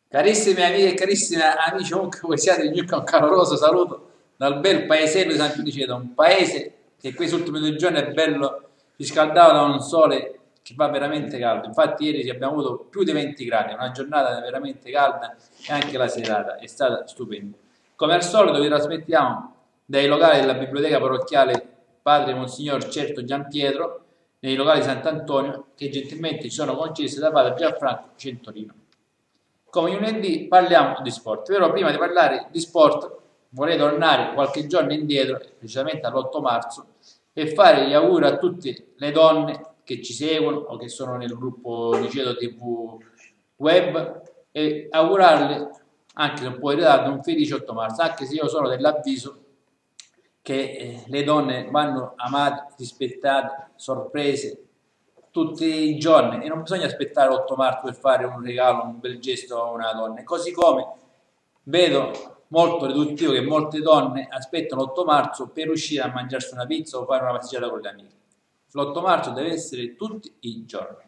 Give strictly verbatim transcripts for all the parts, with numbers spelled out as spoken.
Carissime amiche e carissimi amici, comunque voi siate di un caloroso saluto dal bel paesello di San Feliceto, un paese che questi ultimi due giorni è bello riscaldato da un sole che fa veramente caldo. Infatti ieri abbiamo avuto più di venti gradi, una giornata veramente calda e anche la serata è stata stupenda. Come al solito vi trasmettiamo dai locali della biblioteca parrocchiale Padre Monsignor Certo Giampietro, nei locali di Sant'Antonio, che gentilmente ci sono concessi da Padre Gianfranco Centolino. Come lunedì parliamo di sport, però prima di parlare di sport vorrei tornare qualche giorno indietro, precisamente all'otto marzo, e fare gli auguri a tutte le donne che ci seguono o che sono nel gruppo Liceto tivù Web e augurarle, anche se un po' in ritardo, un felice otto marzo, anche se io sono dell'avviso che le donne vanno amate, rispettate, sorprese tutti i giorni e non bisogna aspettare l'otto marzo per fare un regalo, un bel gesto a una donna. Così come vedo molto riduttivo che molte donne aspettano l'otto marzo per uscire a mangiarsi una pizza o fare una passeggiata con le amiche. L'otto marzo deve essere tutti i giorni.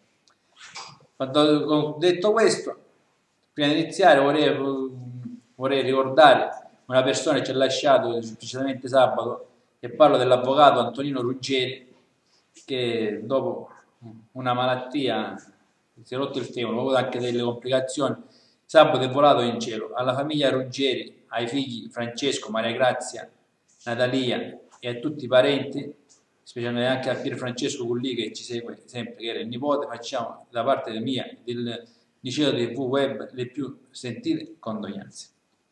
Detto questo, prima di iniziare vorrei, vorrei ricordare una persona che ci ha lasciato precisamente sabato, e parlo dell'avvocato Antonino Ruggeri, che dopo una malattia si è rotto il femore, ha avuto anche delle complicazioni, sabato è volato in cielo. Alla famiglia Ruggeri, ai figli Francesco, Maria Grazia, Natalia e a tutti i parenti, specialmente anche a Pier Francesco Culli che ci segue sempre, che era il nipote, facciamo da parte mia e del Liceo tivù Web le più sentite condoglianze.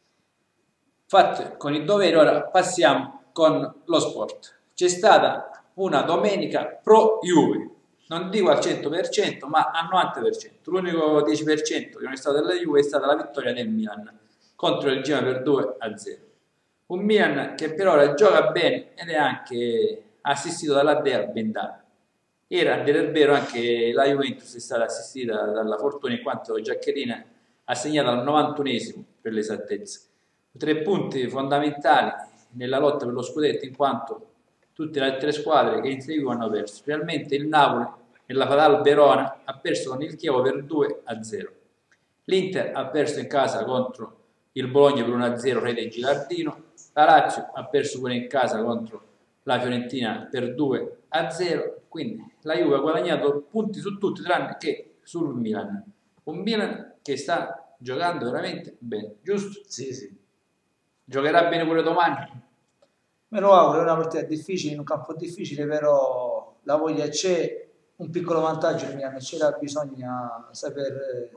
Fatte con il dovere, ora passiamo con lo sport. C'è stata una domenica pro Juve, non dico al cento per cento, ma al novanta per cento. L'unico dieci per cento che non è stato della Juve è stata la vittoria del Milan contro il Genoa per due a zero. Un Milan che per ora gioca bene ed è anche assistito dalla Dea Bendata. Era a dire il vero anche la Juventus è stata assistita dalla fortuna in quanto Giaccherina ha segnato al novantunesimo per l'esattezza. Tre punti fondamentali nella lotta per lo scudetto in quanto tutte le altre squadre che inseguivano hanno perso. Realmente il Napoli nella Fatal Verona ha perso con il Chievo per due a zero. L'Inter ha perso in casa contro il Bologna per uno a zero, rete Gilardino. La Lazio ha perso pure in casa contro la Fiorentina per due a zero. Quindi la Juve ha guadagnato punti su tutti tranne che sul Milan. Un Milan che sta giocando veramente bene, giusto? Sì, sì. Giocherà bene pure domani? Me lo auguro, è una partita difficile, in un campo difficile, però la voglia c'è, un piccolo vantaggio il Milan c'era, bisogna saper eh,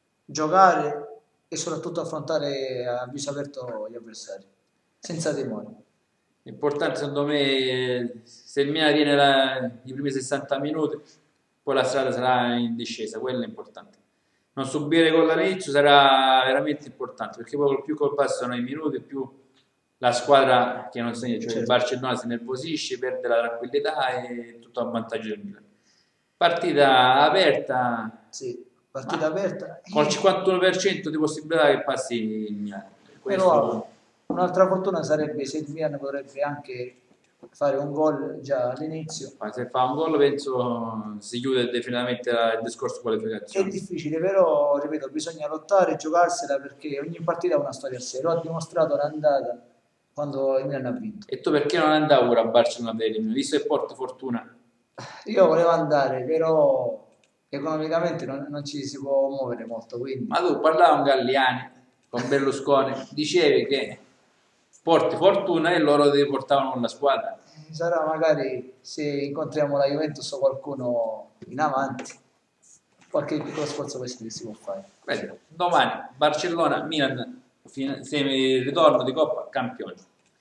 giocare e soprattutto affrontare a viso aperto gli avversari, senza timore. L'importante secondo me, se il Milan tiene la, i primi sessanta minuti, poi la strada sarà in discesa, quello è importante. Non subire gol all'inizio sarà veramente importante, perché poi più col passano i minuti, più la squadra che non segna, cioè certo. Il Barcellona si nervosisce, perde la tranquillità e tutto a vantaggio del Milan. Partita aperta, sì, partita aperta con il cinquantuno per cento di possibilità che passi il Milan. Questo... Un'altra fortuna sarebbe se il Milan potrebbe anche fare un gol già all'inizio. Ma se fa un gol penso si chiude definitivamente il discorso qualificazione. È difficile, però ripeto, bisogna lottare e giocarsela perché ogni partita ha una storia a sé. Lo ha dimostrato l'andata quando il Milan ha vinto. E tu perché non andavi pure a Barcellona per il visto che porti fortuna? Io volevo andare, però economicamente non, non ci si può muovere molto. Quindi... Ma tu parlavi con Galliani, con Berlusconi, dicevi che porti fortuna e loro ti portavano con la squadra. Sarà magari se incontriamo la Juventus o qualcuno in avanti, qualche piccolo sforzo questo che si può fare. Beh, domani Barcellona, Milan, semi ritorno di Coppa, campione.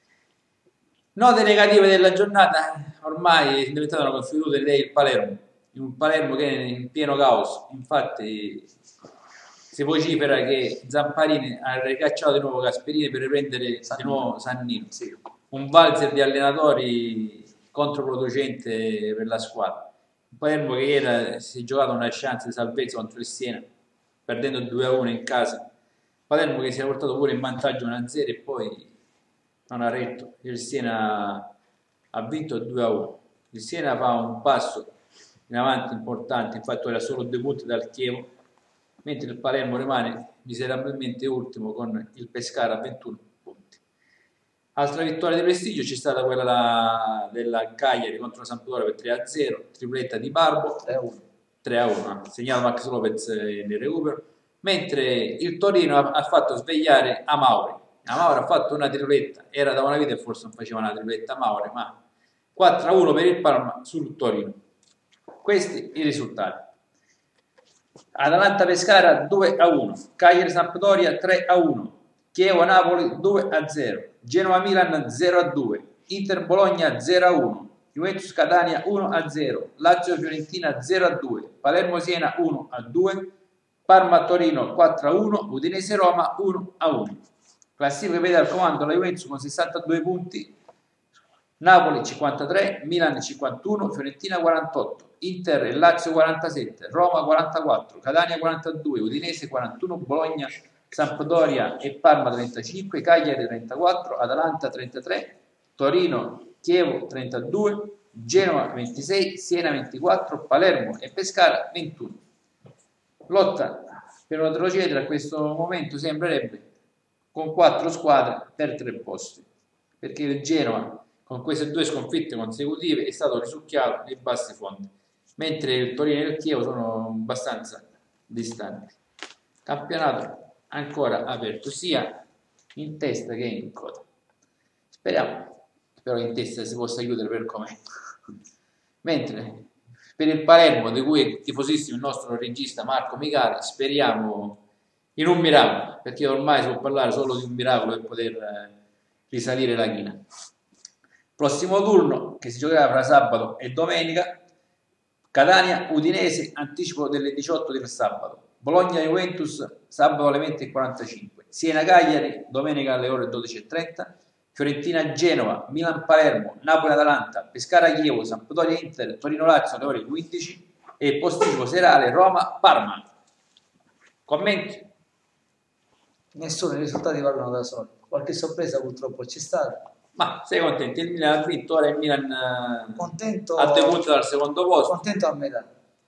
Note negative della giornata, ormai è diventata una consuetudine del Palermo, un Palermo che è in pieno caos. Infatti si vocifera che Zamparini ha ricacciato di nuovo Gasperini per riprendere Sannino. Di nuovo Sannino. Sì. Un valzer di allenatori controproducente per la squadra. Un Palermo che era, si è giocato una chance di salvezza contro il Siena, perdendo due a uno in casa. Palermo che si è portato pure in vantaggio uno a zero e poi non ha retto. Il Siena ha vinto due a uno. Il Siena fa un passo in avanti importante, infatti era solo due punti dal Chievo. mentre il Palermo rimane miserabilmente ultimo con il Pescara a ventuno punti. Altra vittoria di prestigio c'è stata quella la, della Cagliari contro la Sampdoria per tre a zero, tripletta di Barbo, tre a uno, tre a uno, segnato Max Lopez nel recupero, mentre il Torino ha, ha fatto svegliare Amauri. Amauri ha fatto una tripletta, era da una vita e forse non faceva una tripletta Amauri, ma quattro a uno per il Parma sul Torino. Questi i risultati. Atalanta Pescara due a uno, Cagliari Sampdoria tre a uno, Chievo Napoli due a zero, Genova Milan zero a due, Inter Bologna zero a uno, Juventus Catania uno a zero, Lazio Fiorentina zero a due, Palermo Siena uno a due, Parma Torino quattro a uno, Udinese Roma uno a uno. Classifica vede al comando la Juventus con sessantadue punti, Napoli cinquantatré, Milan cinquantuno, Fiorentina quarantotto, Inter e Lazio quarantasette, Roma quarantaquattro, Catania quarantadue, Udinese quarantuno, Bologna, Sampdoria e Parma trentacinque, Cagliari trentaquattro, Atalanta trentatré, Torino, Chievo trentadue, Genova ventisei, Siena ventiquattro, Palermo e Pescara ventuno. Lotta per una retrocedere a questo momento sembrerebbe con quattro squadre per tre posti, perché il Genova con queste due sconfitte consecutive è stato risucchiato nei bassi fondi, mentre il Torino e il Chievo sono abbastanza distanti. Campionato ancora aperto sia in testa che in coda. Speriamo però in testa si possa chiudere per com'è. Mentre per il Palermo, di cui è tifosissimo il nostro regista Marco Micali, speriamo in un miracolo, perché ormai si può parlare solo di un miracolo per poter risalire la china. Prossimo turno che si giocherà fra sabato e domenica, Catania Udinese, anticipo delle diciotto del sabato, Bologna Juventus sabato alle venti e quarantacinque, Siena Cagliari domenica alle ore dodici e trenta, Fiorentina Genova, Milan Palermo, Napoli Atalanta, Pescara Chievo, Sampdoria Inter, Torino Lazio alle ore quindici e posticipo serale Roma Parma. Commenti? Nessuno, i risultati parlano da soli. Qualche sorpresa purtroppo c'è stata. Ma sei contento? Il Milan ha vinto, ora il Milan contento, ha due punti dal secondo posto. Contento a metà.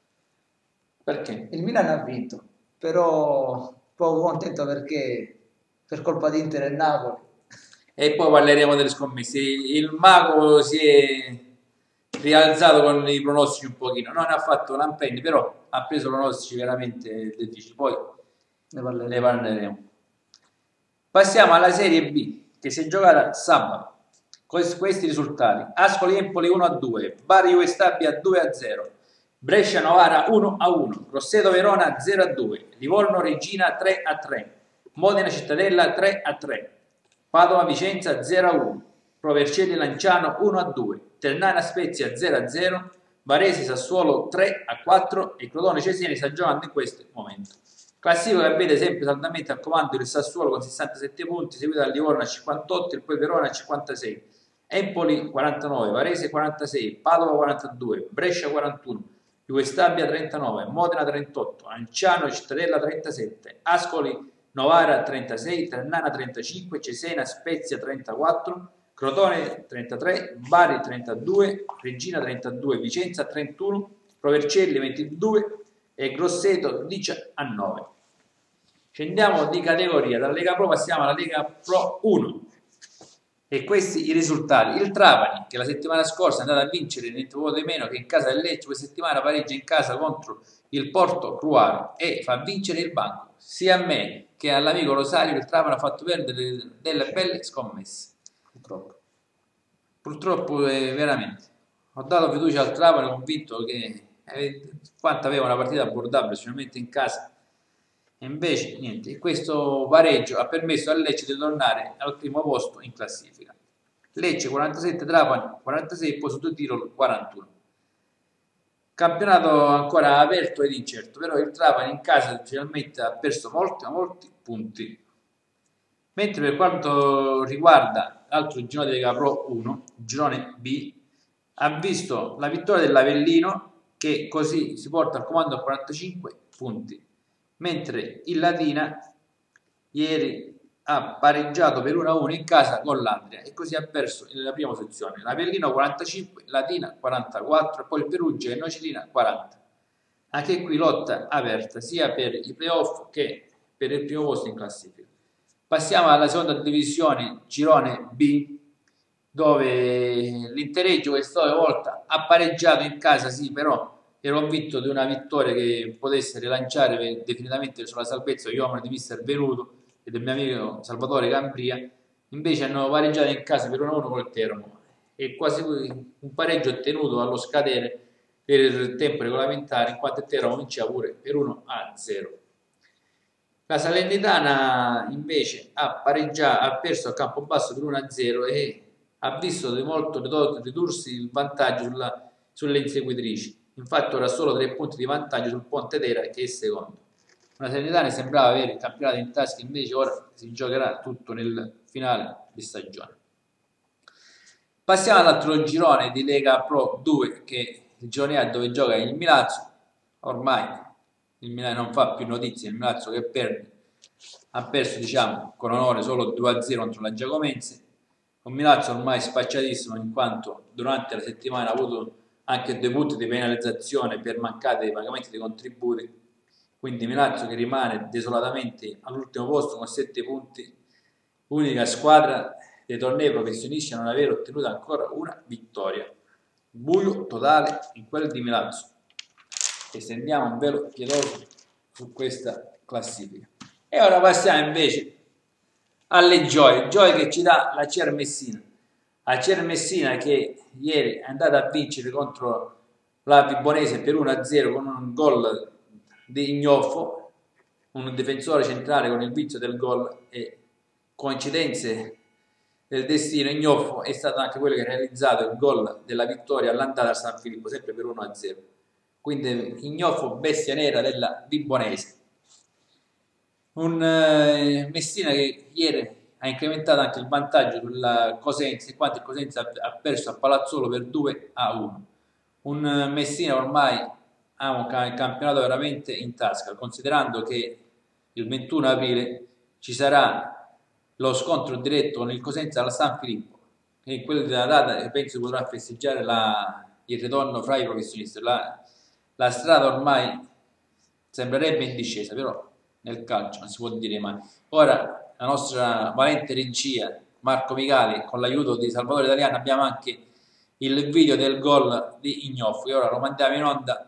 Perché? Il Milan ha vinto, però poco contento perché per colpa di Inter e Napoli. E poi parleremo delle scommesse. Il Mago si è rialzato con i pronostici un pochino, non ha fatto lampendi, però ha preso pronostici veramente difficili. Poi ne parleremo. ne parleremo. Passiamo alla Serie B, che si è giocata sabato. Questi risultati: Ascoli Empoli uno a due, Bari Juve Stabia due a zero, Brescia Novara uno a uno, Grosseto Verona zero a due, Livorno Regina tre a tre, Modena Cittadella tre a tre, Padova Vicenza zero a uno, Pro Vercelli Lanciano uno a due, Ternana Spezia zero a zero, Varese Sassuolo tre a quattro e Crotone Cesena sta giocando in questo momento. Classifica che vede sempre saldamente al comando il Sassuolo con sessantasette punti, seguito dal Livorno a cinquantotto, il poi Verona a cinquantasei, Empoli quarantanove, Varese quarantasei, Padova quarantadue, Brescia quarantuno, Juve Stabia trentanove, Modena trentotto, Lanciano Cittadella trentasette, Ascoli Novara trentasei, Ternana trentacinque, Cesena Spezia trentaquattro, Crotone trentatré, Bari trentadue, Regina trentadue, Vicenza trentuno, Provercelli ventidue e Grosseto diciannove. Scendiamo di categoria, dalla Lega Pro passiamo alla Lega Pro uno. E questi i risultati: il Trapani, che la settimana scorsa è andato a vincere niente poco di meno che in casa del Lecce, questa settimana pareggia in casa contro il Porto Cruaro e fa vincere il banco. Sia a me che all'amico Rosario il Trapani ha fatto perdere delle belle scommesse. Purtroppo. Purtroppo è veramente. Ho dato fiducia al Trapani, convinto che eh, quanto aveva una partita abbordabile, specialmente in casa. E invece niente, questo pareggio ha permesso al Lecce di tornare al primo posto in classifica. Lecce quarantasette, Trapani quarantasei, poi sotto tiro quarantuno. Campionato ancora aperto ed incerto, però il Trapani in casa finalmente ha perso molti, molti punti. Mentre per quanto riguarda l'altro girone di Lega Pro uno, girone B, ha visto la vittoria dell'Avellino, che così si porta al comando a quarantacinque punti. Mentre il Latina ieri ha pareggiato per uno a uno in casa con l'Andria e così ha perso nella prima posizione. L'Avellino quarantacinque, Latina quarantaquattro e poi il Perugia e Nocilina quaranta. Anche qui lotta aperta sia per i playoff che per il primo posto in classifica. Passiamo alla seconda divisione, girone B, dove l'Intereggio questa volta ha pareggiato in casa, sì, però era convinto di una vittoria che potesse rilanciare definitivamente sulla salvezza gli uomini di mister Venuto e del mio amico Salvatore Cambria. Invece hanno pareggiato in casa per uno a uno col Teramo e quasi un pareggio ottenuto allo scadere per il tempo regolamentare, in quanto il Teramo vinceva pure per uno a zero. La Salernitana invece ha pareggiato, ha perso a Campobasso per uno a zero e ha visto di molto ridursi il vantaggio sulla, sulle inseguitrici. Infatti ora solo tre punti di vantaggio sul Pontedera che è secondo. Una Salernitana sembrava avere il campionato in tasca, invece ora si giocherà tutto nel finale di stagione. Passiamo all'altro girone di Lega Pro due, che il girone A dove gioca il Milazzo. Ormai il Milano non fa più notizie, il Milazzo che perde, ha perso diciamo con onore solo due a zero contro la Giacomense. Un Milazzo ormai spacciatissimo, in quanto durante la settimana ha avuto anche due punti di penalizzazione per mancati pagamenti dei contributi, quindi Milazzo che rimane desolatamente all'ultimo posto con sette punti, unica squadra dei tornei professionisti a non aver ottenuto ancora una vittoria. Buio totale in quello di Milazzo. Estendiamo un velo pietoso su questa classifica. E ora passiamo invece alle gioie, gioie che ci dà la C R Messina. La C R Messina che ieri è andata a vincere contro la Vibonese per uno a zero con un gol di Ignoffo, un difensore centrale con il vizio del gol, e coincidenze del destino Ignoffo è stato anche quello che ha realizzato il gol della vittoria all'andata a San Filippo, sempre per uno a zero. Quindi Ignoffo, bestia nera della Vibonese. Un eh, Messina che ieri ha incrementato anche il vantaggio sulla Cosenza, in quanto il Cosenza ha perso a Palazzolo per due a uno. Un eh, Messina ormai ha un campionato veramente in tasca, considerando che il ventuno aprile ci sarà lo scontro diretto con il Cosenza alla San Filippo, e in quella della data penso potrà festeggiare la, il ritorno fra i professionisti. La, la strada ormai sembrerebbe in discesa, però nel calcio non si può dire mai. Ora la nostra valente regia Marco Micali, con l'aiuto di Salvatore Italiano, abbiamo anche il video del gol di Ignoffo e ora lo mandiamo in onda.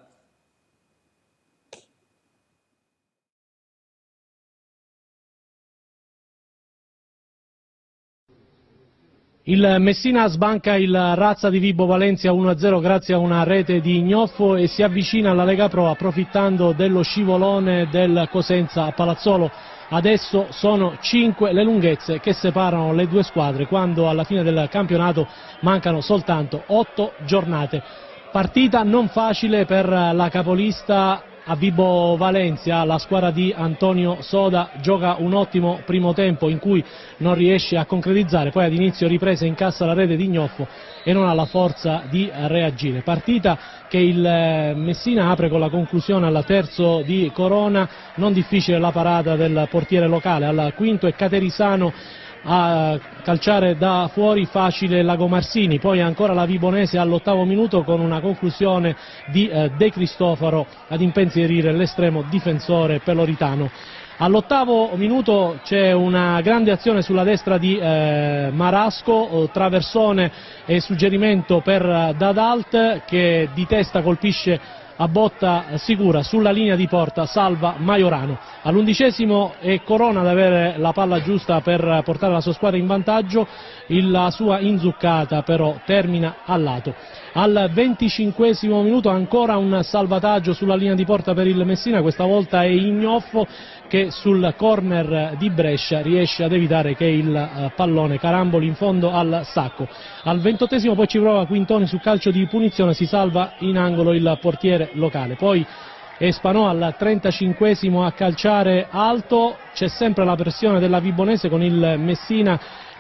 Il Messina sbanca il Razza di Vibo Valencia uno a zero grazie a una rete di Ignoffo e si avvicina alla Lega Pro approfittando dello scivolone del Cosenza a Palazzolo. Adesso sono cinque le lunghezze che separano le due squadre, quando alla fine del campionato mancano soltanto otto giornate. Partita non facile per la capolista a Vibo Valencia. La squadra di Antonio Soda gioca un ottimo primo tempo in cui non riesce a concretizzare, poi ad inizio ripresa incassa la rete di Ignoffo e non ha la forza di reagire. Partita che il Messina apre con la conclusione al terzo di Corona, non difficile la parata del portiere locale. Al quinto è Caterisano a calciare da fuori, facile Lagomarsini, poi ancora la Vibonese all'ottavo minuto con una conclusione di eh, De Cristofaro ad impensierire l'estremo difensore peloritano. All'ottavo minuto c'è una grande azione sulla destra di eh, Marasco, traversone e suggerimento per Dadalt che di testa colpisce a botta sicura sulla linea di porta, salva Majorano. All'undicesimo è Corona ad avere la palla giusta per portare la sua squadra in vantaggio, la sua inzuccata però termina al lato. Al venticinquesimo minuto ancora un salvataggio sulla linea di porta per il Messina, questa volta è Ignoffo che sul corner di Brescia riesce ad evitare che il pallone caramboli in fondo al sacco. Al ventottesimo poi ci prova Quintoni su calcio di punizione, si salva in angolo il portiere locale. Poi Espanò al trentacinquesimo a calciare alto, c'è sempre la pressione della Vibonese con il Messina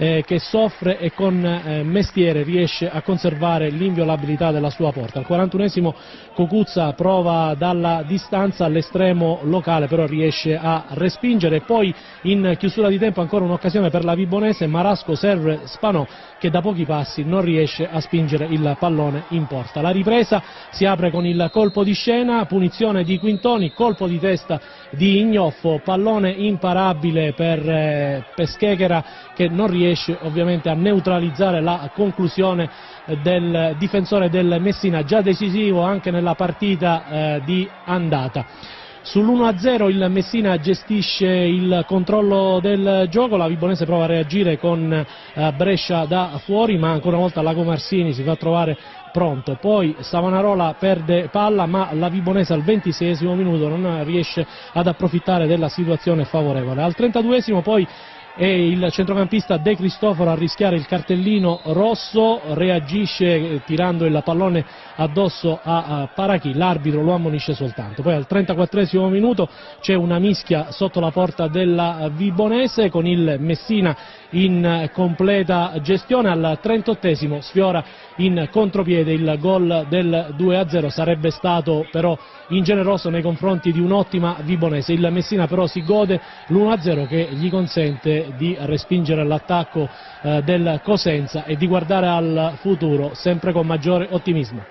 eh, che soffre e con eh, mestiere riesce a conservare l'inviolabilità della sua porta. Al quarantunesimo Cucuzza prova dalla distanza, all'estremo locale però riesce a respingere, e poi in chiusura di tempo ancora un'occasione per la Vibonese, Marasco serve Spanò che da pochi passi non riesce a spingere il pallone in porta. La ripresa si apre con il colpo di scena, punizione di Quintoni, colpo di testa di Ignoffo, pallone imparabile per eh, Peschechera che non riesce ovviamente a neutralizzare la conclusione del difensore del Messina, già decisivo anche nella partita eh, di andata. Sull'uno a zero il Messina gestisce il controllo del gioco, la Vibonese prova a reagire con eh, Brescia da fuori, ma ancora una volta Lago Marsini si fa trovare pronto, poi Savanarola perde palla, ma la Vibonese al ventiseiesimo minuto non riesce ad approfittare della situazione favorevole. Al trentaduesimo poi è il centrocampista De Cristoforo a rischiare il cartellino rosso, reagisce tirando il pallone addosso a Parachi, l'arbitro lo ammonisce soltanto. Poi al trentaquattresimo minuto c'è una mischia sotto la porta della Vibonese con il Messina in completa gestione, al trentottesimo sfiora in contropiede il gol del due a zero, sarebbe stato però ingeneroso nei confronti di un'ottima Vibonese. Il Messina però si gode l'uno a zero che gli consente di respingere l'attacco eh, del Cosenza e di guardare al futuro sempre con maggiore ottimismo.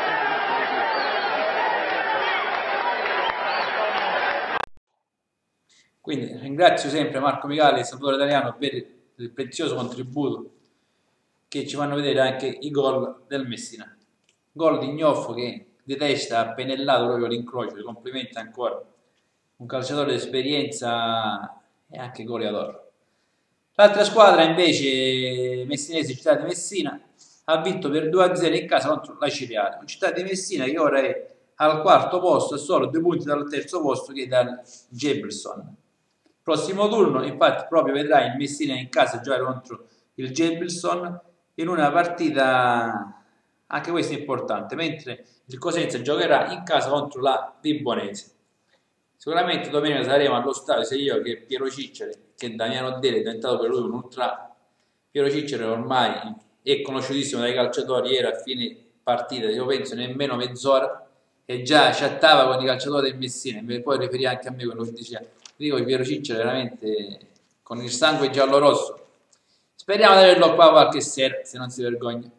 Quindi ringrazio sempre Marco Micali e Salvatore Italiano per il prezioso contributo che ci fanno vedere anche i gol del Messina. Gol di Ignoffo che di testa ha pennellato proprio l'incrocio, complimenti ancora, un calciatore di esperienza e anche goleador. L'altra squadra invece, messinese, Città di Messina, ha vinto per due a zero in casa contro la Ciriale, Città di Messina che ora è al quarto posto, a solo due punti dal terzo posto che è dal Gebelson. Prossimo turno infatti proprio vedrà il Messina in casa giocare contro il Gebelson in una partita anche questa importante, mentre il Cosenza giocherà in casa contro la Vibonese. Sicuramente domenica saremo allo stadio sia io che Piero Ciccere, che Damiano Dele è diventato per lui un ultra. Piero Ciccere ormai è conosciutissimo dai calciatori, era a fine partita, io penso nemmeno mezz'ora, e già chattava con i calciatori del Messina, e poi riferì anche a me quello che diceva. Dico che Piero Ciccere veramente con il sangue giallo-rosso. Speriamo di averlo qua qualche sera, se non si vergogna.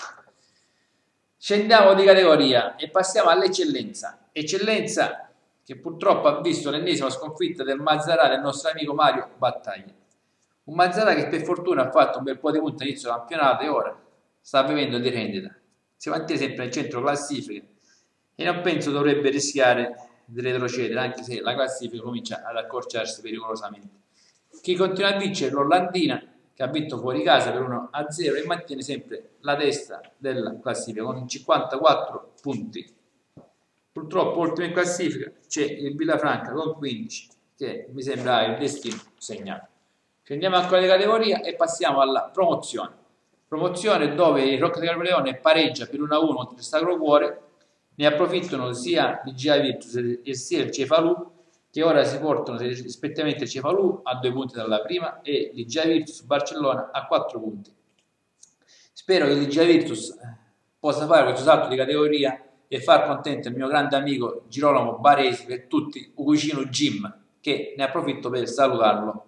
Scendiamo di categoria e passiamo all'eccellenza. Eccellenza che purtroppo ha visto l'ennesima sconfitta del Mazzarà del nostro amico Mario Battaglia. Un Mazzarà che per fortuna ha fatto un bel po' di punti all'inizio del campionato e ora sta vivendo di rendita. Si mantiene sempre nel centro classifica e non penso dovrebbe rischiare di retrocedere, anche se la classifica comincia ad accorciarsi pericolosamente. Chi continua a vincere l'Ollandina, che ha vinto fuori casa per uno a zero e mantiene sempre la testa della classifica con cinquantaquattro punti. Purtroppo ultimo in classifica c'è il Villafranca con quindici, che mi sembra il destino segnato. Scendiamo ancora di categoria e passiamo alla promozione. Promozione dove il Rocca di Caprileone pareggia per uno a uno contro il Sacro Cuore. Ne approfittano sia il G I Virtus e sia il Cefalù, che ora si portano rispettivamente il Cefalù a due punti dalla prima e il G I Virtus Barcellona a quattro punti. Spero che il G I Virtus possa fare questo salto di categoria e far contento il mio grande amico Girolamo Baresi per tutti, un vicino Jim, che ne approfitto per salutarlo.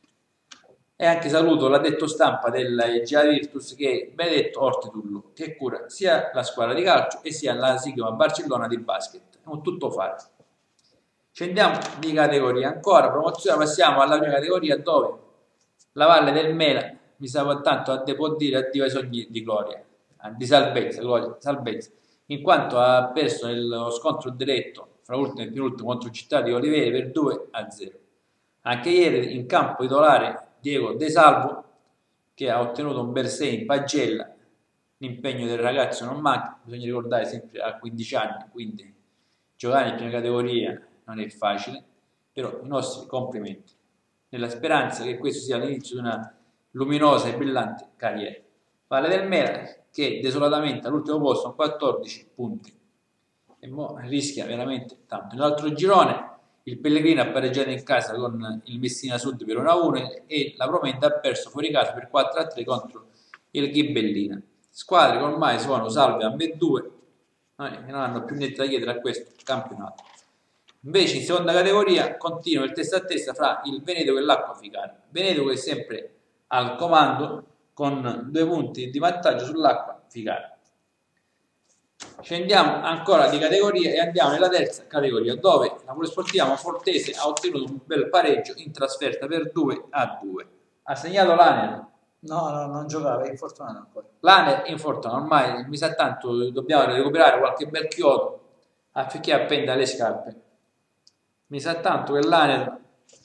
E anche saluto l'addetto stampa del G I Virtus, che è Benedetto Ortitullo, che cura sia la squadra di calcio e sia la Sigma Barcellona di basket. È un tutto fare. Scendiamo di categoria ancora, promozione, passiamo alla prima categoria dove la Valle del Mela mi sa tanto a può dire addio ai sogni di gloria, di salvezza, gloria, salvezza, in quanto ha perso nello scontro diretto fra ultimo e penultimo contro Città di Oliveri per due a zero. Anche ieri in campo titolare Diego De Salvo, che ha ottenuto un bel sei in pagella. L'impegno del ragazzo non manca, bisogna ricordare sempre a quindici anni, quindi giocare in prima categoria non è facile, però i nostri complimenti, nella speranza che questo sia l'inizio di una luminosa e brillante carriera. Valle del Mela che desolatamente all'ultimo posto con quattordici punti e mo rischia veramente tanto. Nell'altro girone il Pellegrino ha pareggiato in casa con il Messina Sud per uno a uno e la Promenda ha perso fuori casa per quattro a tre contro il Ghibellina. Squadre che ormai sono salve a ambedue, eh, non hanno più niente da chiedere a questo campionato. Invece in seconda categoria continua il testa a testa fra il Veneto e l'Acqua Ficara. Veneto che è sempre al comando con due punti di vantaggio sull'Acqua Ficara. Scendiamo ancora di categoria e andiamo nella terza categoria, dove la Polisportiva Monfortese ha ottenuto un bel pareggio in trasferta per due a due. Ha segnato l'Aner. No, no, non giocava, è infortunato ancora. L'Aner è infortunato, ormai mi sa tanto, dobbiamo recuperare qualche bel chiodo affinché appenda le scarpe. Mi sa tanto che l'Aner...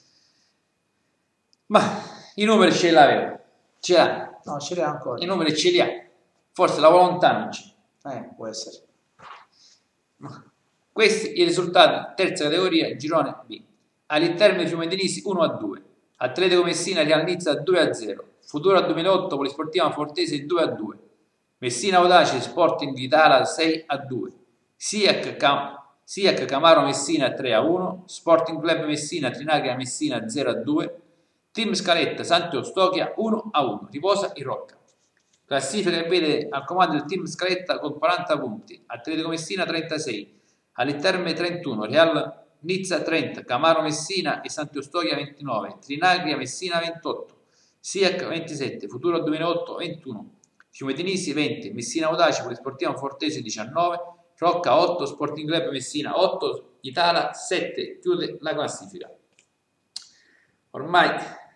Ma i numeri ce l'aveva, ce l'ha. No, ce l'ha ancora. I numeri ce li ha, forse la volontà non c'è. Eh, può essere. Questi i risultati, terza categoria, girone B. All'Interme Fiume Denisi uno a due, Atletico Messina Real Nizza due a zero, Futura duemilaotto Polisportiva Monfortese due a due, Messina Audace Sporting Italia sei a due, Siac, Cam Siac Camaro Messina tre a uno, Sporting Club Messina Trinacria Messina zero a due, Team Scaletta Sant'Eustachia uno a uno, riposa in Rocca. Classifica che vede al comando il Team Scaletta con quaranta punti, Atletico Messina trentasei, All'Interme trentuno, Real Nizza trenta, Camaro Messina e Sant'Eustachia ventinove, Trinacria Messina ventotto, Siac ventisette, Futuro duemilaotto ventuno, Fiume Denisi venti, Messina Audace, Polisportiva Monfortese diciannove, Rocca otto, Sporting Club Messina otto, Italia sette, chiude la classifica. Ormai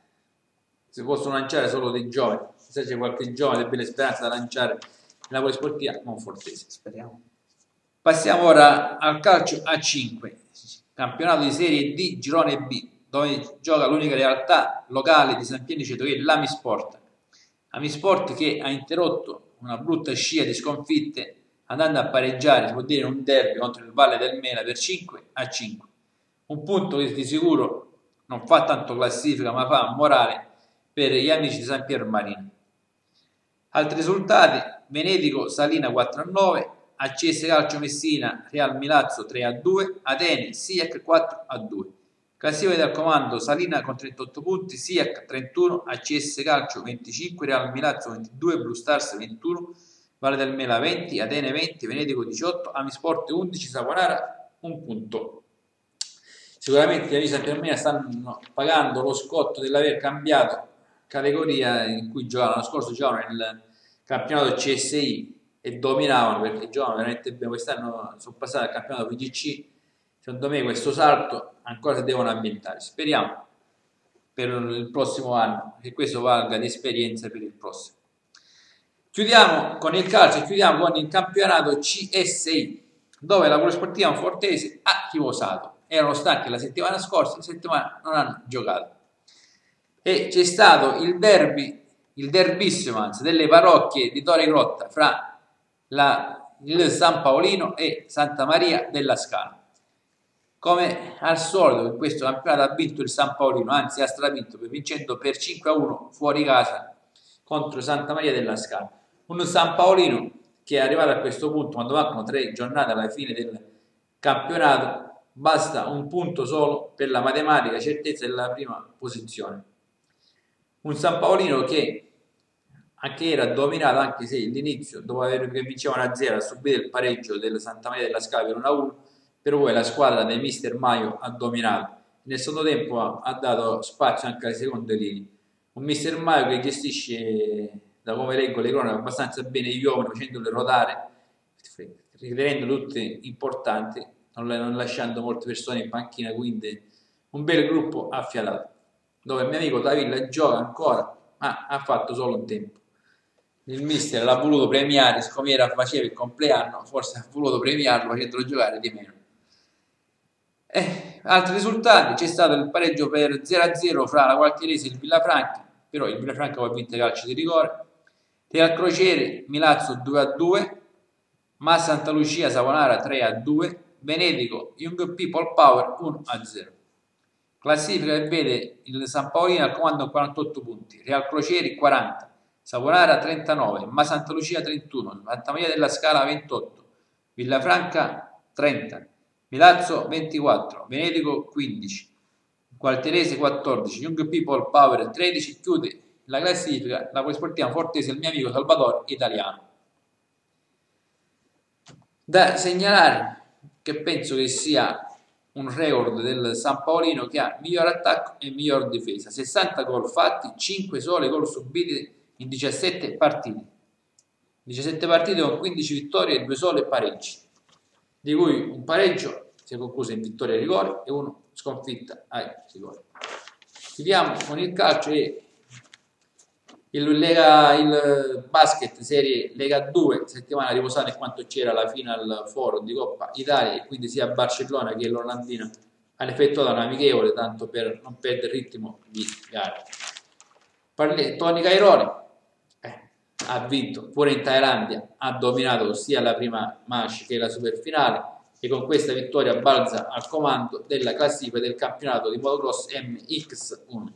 si possono lanciare solo dei giovani, se c'è qualche giovane e belle speranze da lanciare nella Polisportiva Monfortese. Speriamo. Passiamo ora al calcio A cinque, campionato di Serie D, girone B, dove gioca l'unica realtà locale di San Pianiceto, che è l'Amisport. Amisport che ha interrotto una brutta scia di sconfitte andando a pareggiare, si può dire, un derby contro il Valle del Mela per cinque a cinque. Un punto che di sicuro non fa tanto classifica, ma fa morale per gli amici di San Pier Marino. Altri risultati: Venetico Salina quattro a nove, A C S Calcio Messina Real Milazzo tre a due, Atene Siac quattro a due. Classifica del comando: Salina con trentotto punti, Siac trentuno, A C S Calcio venticinque, Real Milazzo ventidue, Blue Stars ventuno, Valle del Mela venti, Atene venti, Venetico diciotto, Amisport undici, Saponara un punto. Sicuramente gli amici di San Piermina stanno pagando lo scotto dell'aver cambiato categoria in cui giocavano l'anno scorso, giocavano nel campionato C S I e dominavano perché giocavano veramente bene. Quest'anno sono passati al campionato V G C. Secondo me questo salto ancora si devono ambientare. Speriamo per il prossimo anno che questo valga di esperienza per il prossimo. Chiudiamo con il calcio e chiudiamo con il campionato C S I, dove la Polisportiva Monfortese ha tifosato. Erano stanchi la settimana scorsa, la settimana non hanno giocato. E c'è stato il derby, il derbissimo anzi, delle parrocchie di Torre Grotta fra la, il San Paolino e Santa Maria della Scala. Come al solito in questo campionato ha vinto il San Paolino, anzi ha stravinto, vincendo per cinque a uno fuori casa contro Santa Maria della Scala. Un San Paolino che è arrivato a questo punto, quando mancano tre giornate alla fine del campionato, basta un punto solo per la matematica certezza della prima posizione. Un San Paolino che anche era dominato, anche se all'inizio, dopo aver vinceva uno a zero, ha subito il pareggio del Santa Maria della Scala per uno a uno, per poi la squadra del mister Maio ha dominato. Nel secondo tempo ha, ha dato spazio anche alle seconde linee. Un mister Maio che gestisce, da come leggo le cronache, abbastanza bene gli uomini, facendoli ruotare, ritenendo tutti importanti, non, non lasciando molte persone in panchina, quindi un bel gruppo affiatato, dove il mio amico Davilla gioca ancora, ma ha fatto solo un tempo. Il mister l'ha voluto premiare, siccome era faceva il compleanno, forse ha voluto premiarlo facendolo giocare di meno. Eh, altri risultati: c'è stato il pareggio per zero a zero fra la Gualchierese e il Villafranca, però il Villafranca poi ha vinto i calci di rigore. Real Crociere Milazzo due a due, Massa Santa Lucia Saponara tre a due, Venetico Young People Power uno a zero. Classifica che vede il San Paolino al comando con quarantotto punti, Real Crocieri quaranta, Saponara trentanove, Ma Santa Lucia trentuno, Santa Maria della Scala ventotto, Villafranca trenta, Milazzo ventiquattro, Venedico quindici, Gualterese quattordici, Young People Power tredici, chiude la classifica la Polisportiva Fortese il mio amico Salvatore Italiano. Da segnalare che penso che sia un record del San Paolino che ha miglior attacco e miglior difesa, sessanta gol fatti, cinque sole gol subiti in diciassette partite, diciassette partite con quindici vittorie e due sole pareggi, di cui un pareggio si è concluso in vittoria ai rigori e uno sconfitta ai rigori. Chiudiamo con il calcio e il, Lega, il basket serie Lega due, settimana riposata in quanto c'era la final four di Coppa Italia e quindi sia Barcellona che l'Orlandina hanno effettuato un amichevole tanto per non perdere il ritmo di gara. Parli, Tony Cairoli eh, ha vinto pure in Thailandia, ha dominato sia la prima manche che la superfinale e con questa vittoria balza al comando della classifica del campionato di motocross M X uno.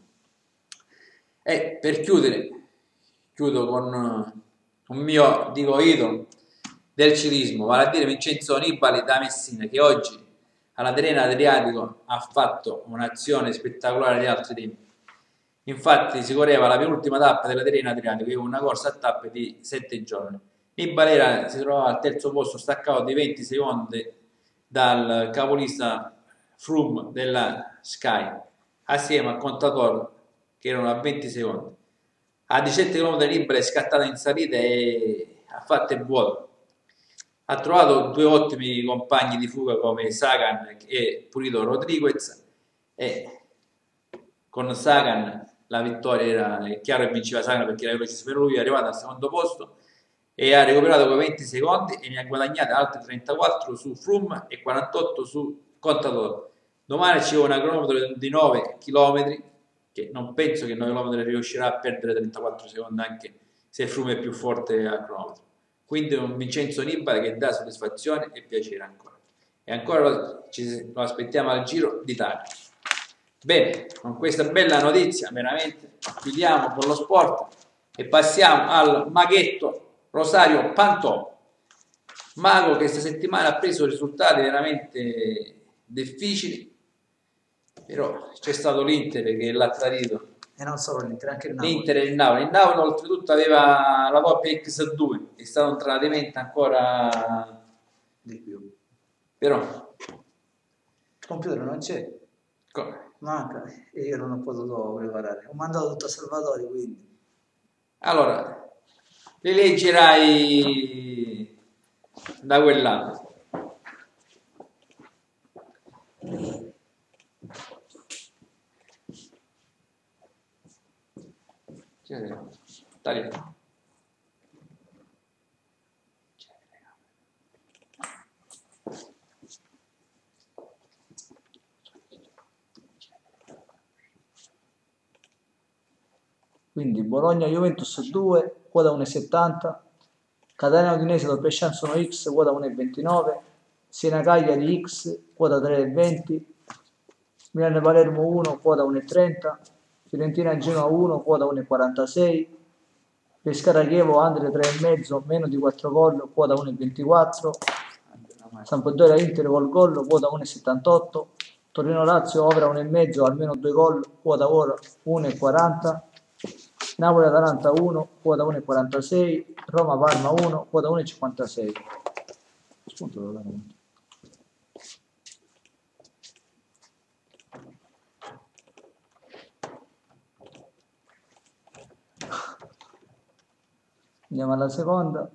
E per chiudere, chiudo con un mio, dico, idolo del ciclismo, vale a dire Vincenzo Nibali da Messina, che oggi alla Tirrenia Adriatico ha fatto un'azione spettacolare di altri tempi. Infatti si correva la penultima tappa della Tirrenia Adriatico, che è una corsa a tappe di sette giorni. Nibali era, si trovava al terzo posto, staccato di venti secondi dal capolista Froome della Sky, assieme al Contador che erano a venti secondi. A diciassette chilometri Nibali è scattata in salita e ha fatto il vuoto. Ha trovato due ottimi compagni di fuga come Sagan e Purito Rodriguez e con Sagan la vittoria era, è chiaro che vinceva Sagan perché era velocissimo, per lui è arrivato al secondo posto e ha recuperato quei venti secondi e ne ha guadagnati altri trentaquattro su Froome e quarantotto su Contador. Domani ci vuole una cronometro di nove chilometri, che non penso che nove chilometri riuscirà a perdere trentaquattro secondi anche se Froome è più forte al cronometro. Quindi un Vincenzo Nibali che dà soddisfazione e piacere ancora. E ancora ci lo aspettiamo al Giro d'Italia. Bene, con questa bella notizia veramente chiudiamo con lo sport e passiamo al maghetto Rosario Pantò, mago che questa settimana ha preso risultati veramente difficili, però c'è stato l'Inter che l'ha tradito. E non solo l'Inter, anche il Napoli. L'Inter e il Napoli. Il Napoli oltretutto aveva la Coppia X due, è stato un tradimento ancora di più. Però il computer non c'è. Come? Manca e io non ho potuto preparare. Ho mandato tutto a Salvatore, quindi. Allora, le leggerai da quell'anno. Tagliamo. Quindi Bologna Juventus due, quota uno virgola settanta, Catania Udinese doppia chance uno X, quota uno virgola ventinove, Siena Cagliari X, quota tre virgola venti, Milano Palermo uno, quota uno virgola trenta, Fiorentina Genoa uno, quota uno virgola quarantasei, Pescara Chievo Andre tre virgola cinque, meno di quattro gol, quota uno virgola ventiquattro, Sampdoria Inter col gol, quota uno virgola settantotto, Torino Lazio Opera uno virgola cinque, almeno due gol, quota ora uno virgola quaranta, Napoli Atalanta uno, quota uno virgola quarantasei, Roma Parma uno, quota uno virgola cinquantasei. Spunto lo danno. Andiamo alla seconda.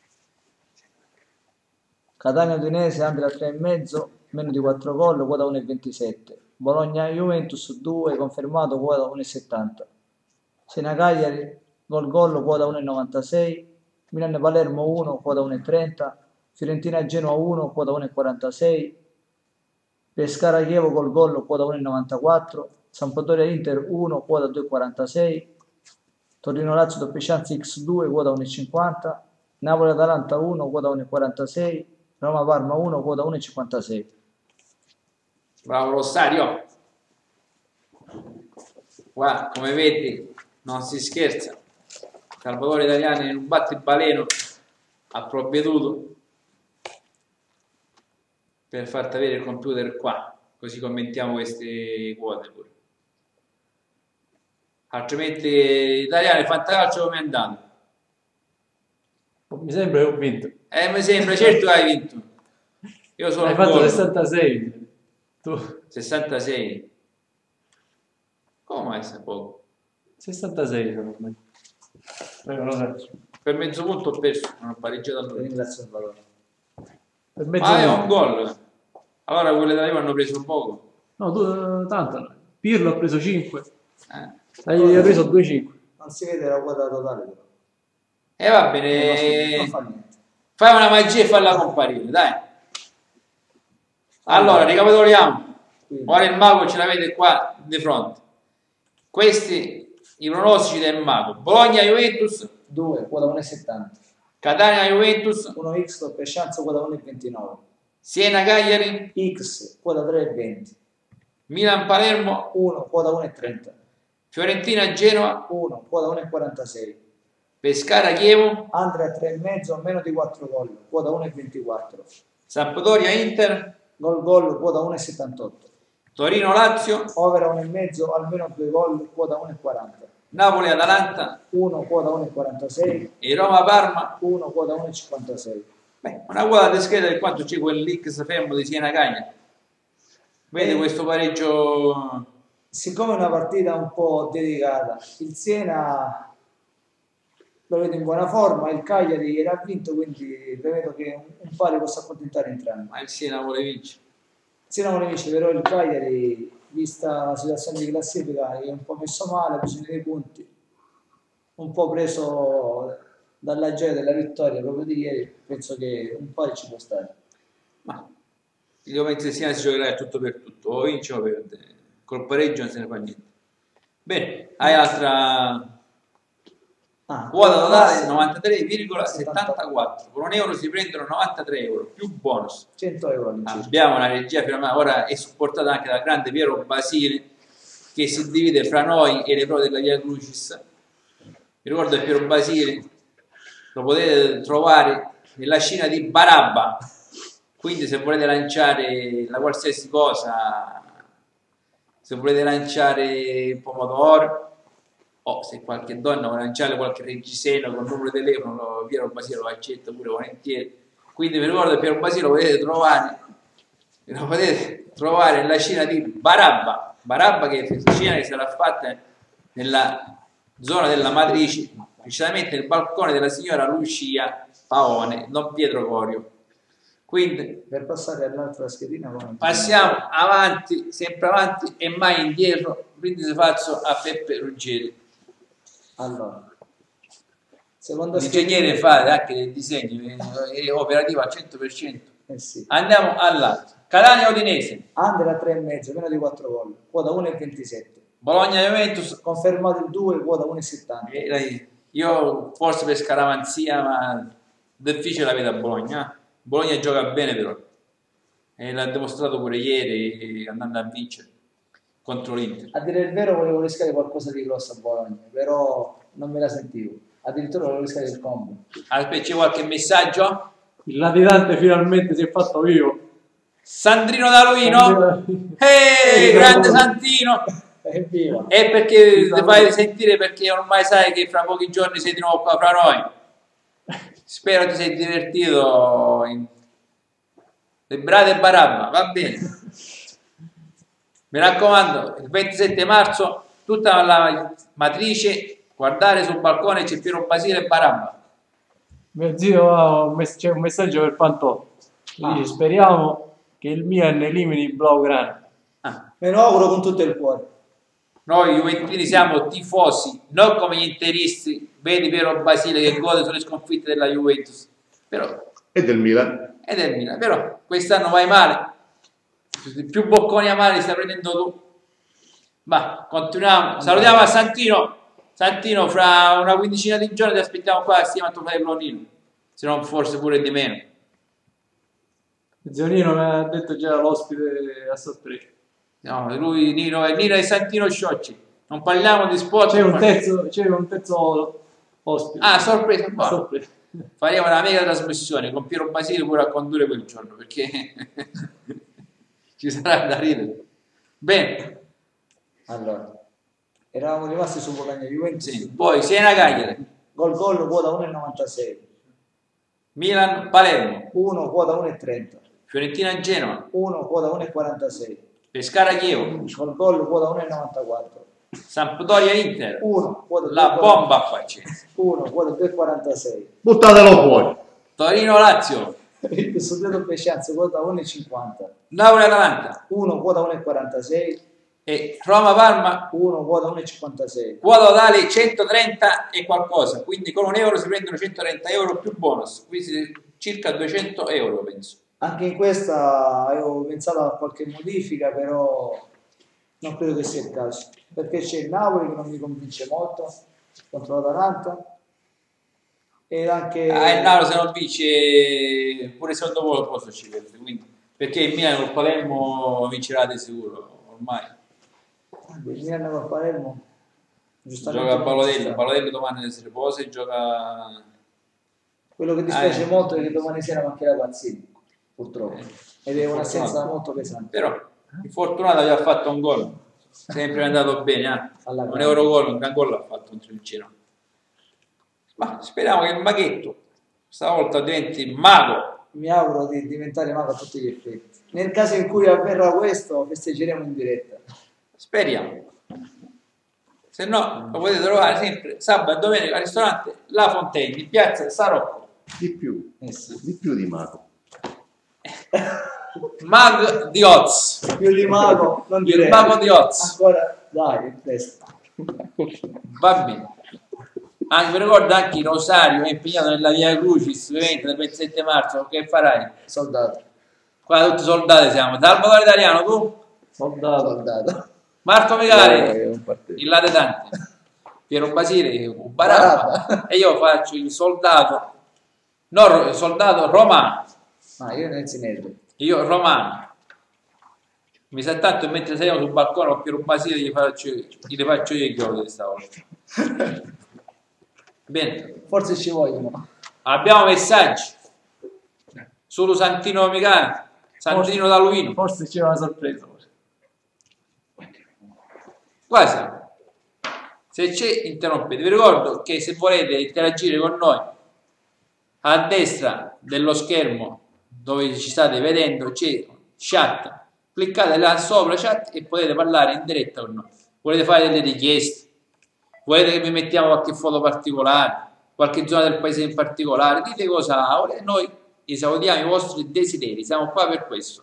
Catania Udinese Andrea tre virgola cinque, meno di quattro gol, quota uno virgola ventisette. Bologna Juventus due, confermato, quota uno virgola settanta. Siena Cagliari gol gol, quota uno virgola novantasei. Milano Palermo uno, quota uno virgola trenta. Fiorentina Genoa uno, quota uno virgola quarantasei. Pescara Chievo col gol, quota uno virgola novantaquattro. Sampdoria Inter uno, quota due virgola quarantasei. Torino Lazio doppia chance X due, quota uno virgola cinquanta. Napoli Atalanta uno, quota uno virgola quarantasei. Roma Parma uno, quota uno virgola cinquantasei. Bravo Rosario. Qua, come vedi, non si scherza. Salvatore Italiano in un battibaleno ha provveduto per farti avere il computer qua, così commentiamo queste quote pure. Altrimenti italiani fantacalcio come è andato? Mi sembra che ho vinto. Eh, mi sembra, certo che hai vinto. Io sono Hai fatto buono. sessantasei. Tu sessantasei. Come mai sta poco? sessantasei secondo me. Prego, lo faccio. Per mezzo punto ho perso, non ho pareggiato a lui. Ringrazio il valore. Per mezzo Ah, è punto. un gol. Allora quelle da Juve hanno preso poco. No, tu eh, tanto. Pirlo ha preso cinque. Eh. Hai preso due cinque. Non si vede la quota totale però. E va Non bene, fa niente. fai una magia e falla comparire, dai. Allora, ricapitoliamo. Quindi, Ora il mago ce l'avete qua di fronte. Questi i pronostici del mago. Bologna-Juventus, due, quota uno virgola settanta. Catania-Juventus, uno x top e chance quota uno virgola ventinove. Siena-Cagliari, X quota tre virgola venti. Milan-Palermo, uno quota uno virgola trenta. Fiorentina-Genoa, uno quota uno virgola quarantasei. Pescara-Chievo, Andrea tre e mezzo meno di quattro gol, quota uno virgola ventiquattro. Sampdoria-Inter, Gol gol quota uno virgola settantotto. Torino-Lazio, Over uno e mezzo almeno due gol, quota uno virgola quaranta. Napoli-Atalanta uno quota uno virgola quarantasei. e Roma-Parma. uno quota uno virgola cinquantasei. Beh, una quota discreta di quanto c'è quell'X fermo di Siena-Cagliari. Vedi Eh. questo pareggio. Siccome è una partita un po' dedicata, il Siena lo vedo in buona forma, il Cagliari era vinto, quindi prevedo che un, un pari possa accontentare entrambi. Ma il Siena vuole vincere. Il Siena vuole vincere, però il Cagliari, vista la situazione di classifica, è un po' messo male, ha bisogno dei punti, un po' preso dalla gioia della vittoria proprio di ieri, penso che un pari ci può stare. Ma io penso che il Siena si giocherà tutto per tutto, o vince o perde. Col pareggio non se ne fa niente. Bene, hai altra Ah, quota totale novantatré virgola settantaquattro. Con un euro si prendono novantatré euro più bonus. cento euro all'incirca. Abbiamo una regia firmata, ora è supportata anche dal grande Piero Basile, che si divide fra noi e le pro della Via Crucis. Vi ricordo che Piero Basile lo potete trovare nella scena di Barabba, quindi se volete lanciare la qualsiasi cosa, se volete lanciare pomodoro, o se qualche donna vuole lanciare qualche reggiseno con il numero di telefono, Piero Basile lo accetta pure volentieri. Quindi vi ricordo che Piero Basile lo potete trovare, lo potete trovare nella scena di Barabba, Barabba che è una scena che sarà fatta nella zona della Matrice, precisamente nel balcone della signora Lucia Paone, non Pietro Corio. Quindi Per passare all'altra schedina, come- passiamo avanti, sempre avanti e mai indietro. Quindi si faccio a Peppe Ruggeri. Allora, seconda L'ingegnere fa anche dei disegni, è operativo al cento per cento. Eh sì. Andiamo all'altro. Catania Udinese, Andrea tre e mezzo meno di quattro gol, quota uno virgola ventisette. Bologna Juventus. Confermato il due, quota uno virgola settanta. Eh, dai, io forse per scaramanzia, ma difficile la vedo a Bologna. eh. Bologna gioca bene però, e l'ha dimostrato pure ieri andando a vincere contro l'Inter. A dire il vero volevo rischiare qualcosa di grosso a Bologna, però non me la sentivo. Addirittura volevo rischiare il combo. Aspetta, c'è qualche messaggio? Il latitante finalmente si è fatto vivo. Sandrino Daluino, ehi, grande Santino! Evviva! E perché ti fai sentire, perché ormai sai che fra pochi giorni sei di nuovo qua fra noi. Spero ti sei divertito in le brade e Barabba, va bene. Mi raccomando, il ventisette marzo tutta la Matrice, guardare sul balcone c'è Piero Basile e Barabba. Mio zio ha un mess- c'è un messaggio per Pantò. Ah. Dice, speriamo che il Milan elimini il Blaugrana. Ah. Me lo auguro con tutto il cuore. Noi juventini siamo tifosi, non come gli interisti. Vedi Piero Basile che gode sulle sconfitte della Juventus, però, E del Milan. e del Milan, però quest'anno vai male, più bocconi amari stai prendendo tu. Ma continuiamo, salutiamo a Santino. Santino, fra una quindicina di giorni ti aspettiamo qua assieme a tuo fratello Nino, se non forse pure di meno. Zio Nino mi ha detto già l'ospite a sorpresa. No, lui Nino è Nino e Santino Sciocci. Non parliamo di sport. C'è un ma- terzo, c'è un terzo ospite. Ah, sorpresa, A buono. sorpresa. Faremo una mega trasmissione con Piero Basile pure a condurre quel giorno, perché ci sarà da ridere. Bene. Allora, eravamo rimasti su Bologna Juventus. Sì. Poi Siena Cagliari. Gol gol quota uno virgola novantasei. Milan Palermo. uno quota uno virgola trenta. Fiorentina Genova. uno quota uno virgola quarantasei. Pescara Chievo. Gol gol quota uno virgola novantaquattro. Sampdoria Inter. uno quota La bomba qua c'è. uno quota due virgola quarantasei. Buttatelo fuori. Torino Lazio. Il studiato Pescianza quota uno virgola cinquanta. Napoli Atalanta. uno quota uno virgola quarantasei. E Roma Parma. uno quota uno virgola cinquantasei. Quota totale centotrenta e qualcosa, quindi con un euro si prendono centotrenta euro più bonus, quindi circa duecento euro penso. Anche in questa avevo pensato a qualche modifica, però non credo che sia il caso, perché c'è il Napoli che non mi convince molto contro l'Atalanta e anche Ah, il Napoli se non vince pure il secondo volo posto ci perde, quindi perché il Milan col Palermo vincerà di sicuro ormai. il Milan col Palermo giustamente Gioca a non Balotelli, sta. Balotelli domani si riposa e gioca. Quello che dispiace Ah, eh. molto è che domani sera mancherà Pazzini, purtroppo, ed è un'assenza Fortunato. molto pesante. Però il Fortunato aveva fatto un gol, sempre è andato bene, eh? Alla un grande. euro gol, un gran gol l'ha fatto contro il Genoa. Ma speriamo che il maghetto stavolta diventi mago. Mi auguro di diventare mago a tutti gli effetti. Nel caso in cui avverrà questo, festeggeremo in diretta. Speriamo. Se no, lo potete trovare sempre sabato e domenica al ristorante La Fontaine in piazza San Rocco. Di più, Eh sì. di più di Marco. Mag di Oz. Più di mago, non direi. Il mago di Oz. Ancora, dai, in testa. Va bene. Anche mi ricordo anche il Rosario è impegnato nella Via Crucis ovviamente del ventisette marzo. Che farai? Soldato. Qua tutti soldati siamo. Salvatore Italiano, tu? Soldato. Soldato. Marco Eh, Micale, un partito. il latitante. Piero Basile, un Barabba. E io faccio il soldato. No, soldato romano. Ah, io nel Sinello. Io romano. Mi sa tanto mentre saliamo sul balcone con Piero Basile gli faccio, gli faccio io i chiodi questa volta. Bene. Forse ci vogliono. Abbiamo messaggi. Solo Santino Micale. Santino D'Aluino. Forse c'è una sorpresa. Quasi. Se c'è, interrompete. Vi ricordo che se volete interagire con noi, a destra dello schermo dove ci state vedendo c'è chat. Cliccate là sopra chat e potete parlare in diretta con noi. Volete fare delle richieste? Volete che vi mettiamo qualche foto particolare? Qualche zona del paese in particolare? Dite cosa volete. Noi esaudiamo i vostri desideri. Siamo qua per questo.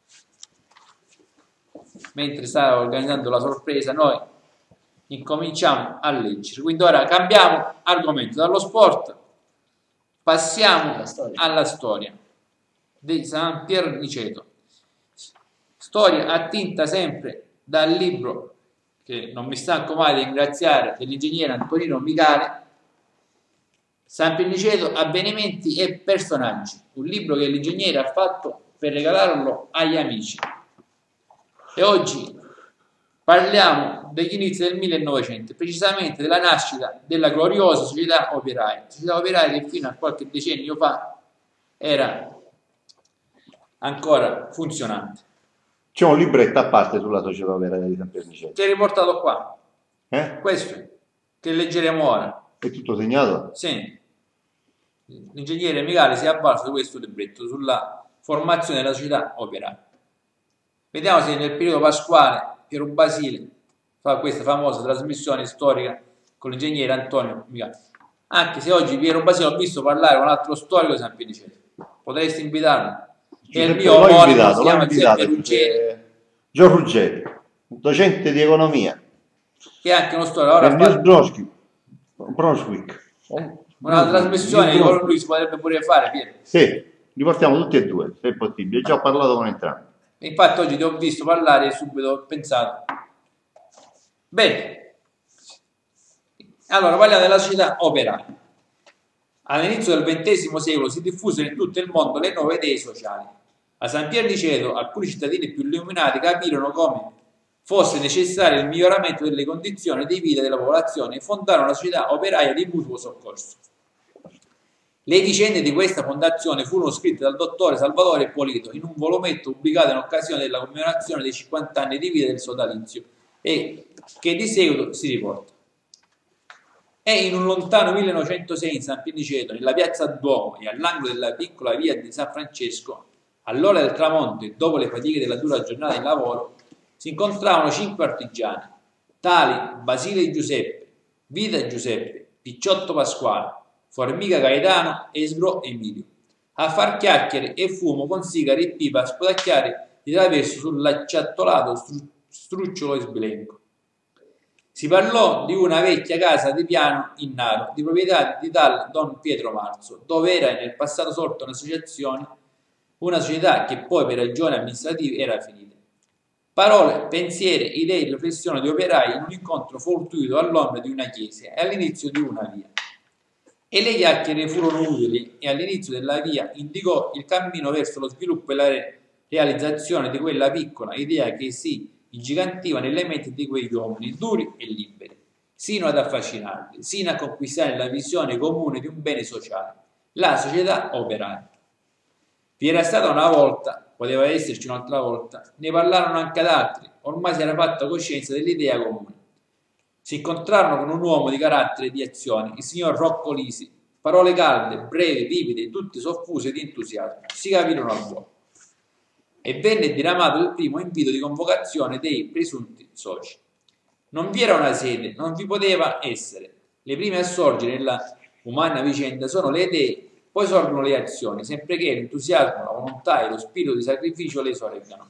Mentre sta organizzando la sorpresa, noi incominciamo a leggere. Quindi ora cambiamo argomento dallo sport, passiamo Alla storia. alla storia di San Pier Niceto. Storia attinta sempre dal libro che non mi stanco mai di ringraziare dell'ingegnere Antonino Micale, San Pier Niceto, avvenimenti e personaggi, un libro che l'ingegnere ha fatto per regalarlo agli amici. E oggi parliamo degli inizi del millenovecento, precisamente della nascita della gloriosa società operaia, società operaia che fino a qualche decennio fa era ancora funzionante. C'è un libretto a parte sulla società operaia di San Pier Niceto. Che è riportato qua, Eh? questo che leggeremo ora. È tutto segnato? Sì. L'ingegnere Micale si è avvalso di questo libretto sulla formazione della società operaia. Vediamo se nel periodo pasquale Piero Basile fa questa famosa trasmissione storica con l'ingegnere Antonio Micale. Anche se oggi Piero Basile ho visto parlare con un altro storico di San Pier Niceto. Potresti invitarlo. E il mio L'ho omonimo invitato, si l'ho chiama invitato, Giuseppe Ruggeri, eh, Gio Ruggeri, docente di economia. che è anche uno storico. Ora Per fa Nils Broski, Brunswick. una trasmissione che con lui si potrebbe pure fare, Piero. Sì, li portiamo tutti e due, se è possibile. Già ho parlato con entrambi. Infatti oggi ti ho visto parlare e subito ho pensato. Bene, allora parliamo della società operaia. All'inizio del ventesimo secolo si diffusero in tutto il mondo le nuove idee sociali. A San Pier Niceto alcuni cittadini più illuminati capirono come fosse necessario il miglioramento delle condizioni di vita della popolazione e fondarono una società operaia di mutuo soccorso. Le vicende di questa fondazione furono scritte dal dottore Salvatore Ippolito in un volumetto pubblicato in occasione della commemorazione dei cinquanta anni di vita del sodalizio e che di seguito si riporta. È in un lontano millenovecentosei in San Piniceto, nella piazza Duomo e all'angolo della piccola via di San Francesco, all'ora del tramonto e dopo le fatiche della dura giornata di lavoro, si incontravano cinque artigiani, tali Basile Giuseppe, Vita Giuseppe, Picciotto Pasquale, Formica Gaetano e Sgro Emilio, a far chiacchiere e fumo con sigari e pipa a sputacchiare di traverso sull'acciattolato stru strucciolo e sbilenco. Si parlò di una vecchia casa di piano in Naro, di proprietà di tal Don Pietro Marzo, dove era nel passato sorta un'associazione, una società che poi per ragioni amministrative era finita. Parole, pensieri, idee, riflessioni di operai in un incontro fortuito all'ombra di una chiesa e all'inizio di una via. E le chiacchiere furono utili e all'inizio della via indicò il cammino verso lo sviluppo e la re realizzazione di quella piccola idea che si ingigantiva nelle menti di quegli uomini duri e liberi, sino ad affascinarli, sino a conquistare la visione comune di un bene sociale, la società operaia. Vi era stata una volta, poteva esserci un'altra volta, ne parlarono anche ad altri, ormai si era fatta coscienza dell'idea comune. Si incontrarono con un uomo di carattere e di azione, il signor Rocco Lisi, parole calde, brevi, vivide, tutte soffuse di entusiasmo, si capirono al volo. E venne diramato il primo invito di convocazione dei presunti soci. Non vi era una sede, non vi poteva essere. Le prime a sorgere nella umana vicenda sono le idee, poi sorgono le azioni, sempre che l'entusiasmo, la volontà e lo spirito di sacrificio le sorreggano.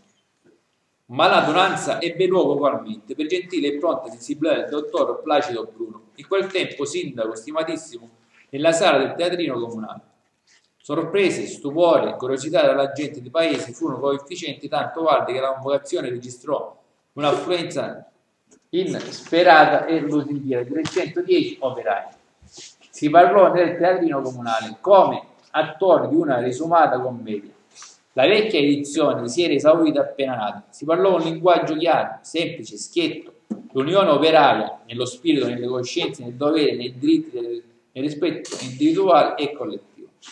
Ma l'adunanza ebbe luogo ugualmente per gentile e pronta sensibilità del dottor Placido Bruno, in quel tempo sindaco stimatissimo nella sala del teatrino comunale. Sorprese, stupore e curiosità della gente di paese furono coefficienti tanto alti che la convocazione registrò un'affluenza insperata e lusinghiera di trecentodieci operai. Si parlò nel teatrino comunale come attori di una risumata commedia. La vecchia edizione si era esaurita appena nata. Si parlò un linguaggio chiaro, semplice, schietto. L'unione operaia, nello spirito, nelle coscienze, nel dovere, nei diritti, nel rispetto individuale e collettivo.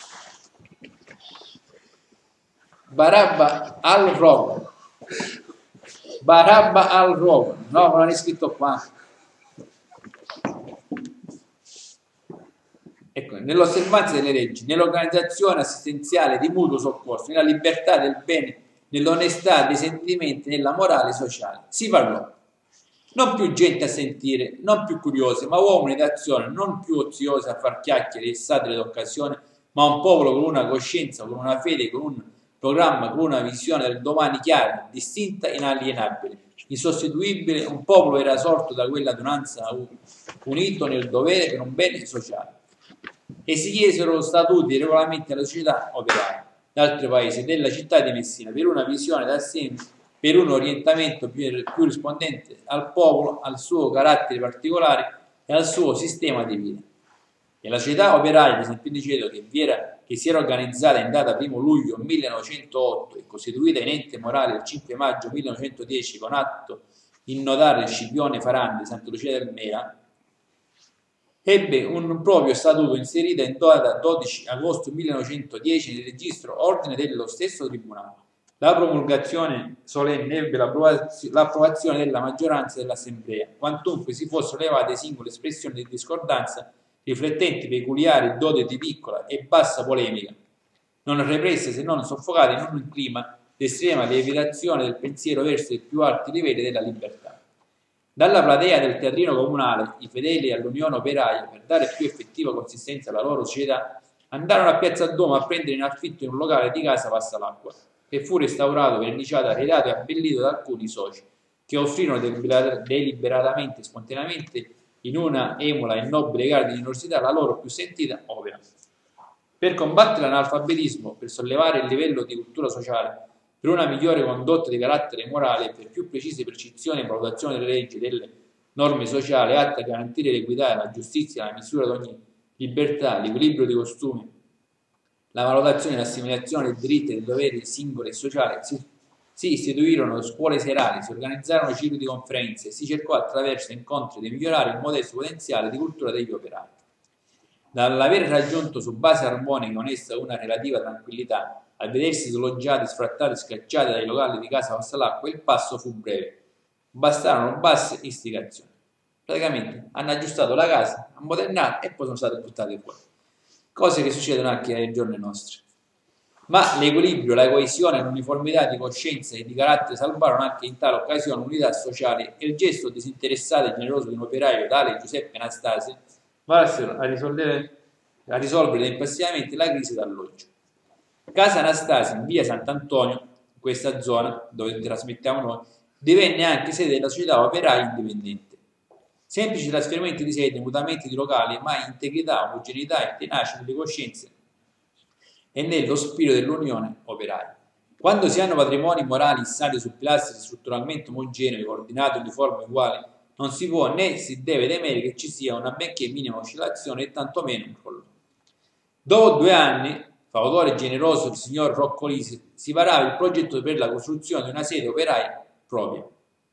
Barabba al rogo. Barabba al rogo. No, non è scritto qua. Ecco, nell'osservanza delle leggi, nell'organizzazione assistenziale di mutuo soccorso, nella libertà del bene, nell'onestà dei sentimenti, nella morale sociale. Si parlò. Non più gente a sentire, non più curiosi, ma uomini d'azione, non più oziosi a far chiacchiere e satire d'occasione, ma un popolo con una coscienza, con una fede, con un programma, con una visione del domani chiara, distinta e inalienabile, insostituibile. Un popolo era sorto da quella adunanza unito nel dovere per un bene sociale. E si chiesero statuti e regolamenti alla società operaia d'altri paesi della città di Messina per una visione d'assieme, per un orientamento più, più rispondente al popolo, al suo carattere particolare e al suo sistema di vita. E la società operaia di San Piniceto, che, vi era, che si era organizzata in data primo luglio millenovecentootto e costituita in ente morale il cinque maggio millenovecentodieci con atto in notare Scipione Farandi, Santa Lucia del Mera, ebbe un proprio statuto inserito in data dodici agosto millenovecentodieci nel registro ordine dello stesso tribunale. La promulgazione solenne ebbe l'approvazione della maggioranza dell'assemblea, quantunque si fossero levate singole espressioni di discordanza riflettenti peculiari doti di piccola e bassa polemica, non represse se non soffocate in un clima di estrema lievitazione del pensiero verso i più alti livelli della libertà. Dalla platea del teatrino comunale, i fedeli all'Unione Operaia, per dare più effettiva consistenza alla loro società, andarono a Piazza Duomo a prendere in affitto in un locale di casa Passalacqua, che fu restaurato, verniciato, arredato e abbellito da alcuni soci, che offrirono deliberatamente e spontaneamente in una emula e nobile gara di generosità la loro più sentita opera. Per combattere l'analfabetismo, per sollevare il livello di cultura sociale, per una migliore condotta di carattere morale e per più precise percezioni e valutazioni delle leggi e delle norme sociali atte a garantire l'equità, la giustizia, la misura di ogni libertà, l'equilibrio dei costumi, la valutazione e l'assimilazione dei diritti e dei doveri singoli e sociali, si, si istituirono scuole serali, si organizzarono cicli di conferenze e si cercò attraverso incontri di migliorare il modesto potenziale di cultura degli operai. Dall'aver raggiunto su base armonica e onesta una relativa tranquillità, al vedersi sloggiati, sfrattati, scacciati dai locali di casa Vassalacqua, il passo fu breve. Bastarono basse istigazioni. Praticamente hanno aggiustato la casa, ammodernata e poi sono state buttate fuori. Cose che succedono anche ai giorni nostri. Ma l'equilibrio, la coesione, l'uniformità di coscienza e di carattere salvarono anche in tale occasione unità sociali e il gesto disinteressato e generoso di un operaio tale Giuseppe Anastasi valsero a risolvere, a risolvere tempestivamente la crisi d'alloggio. Casa Anastasi in via Sant'Antonio, in questa zona dove trasmettiamo noi, divenne anche sede della società operaia indipendente. Semplici trasferimenti di sede, mutamenti di locali, ma integrità, omogeneità e tenacia delle coscienze e nello spirito dell'unione operaia. Quando si hanno patrimoni morali instati su pilastri strutturalmente omogenei, coordinati, uniformi, uguali, non si può né si deve temere che ci sia una benché minima oscillazione e tantomeno un crollo. Dopo due anni, fautore generoso il signor Roccolisi, si varava il progetto per la costruzione di una sede operaia propria.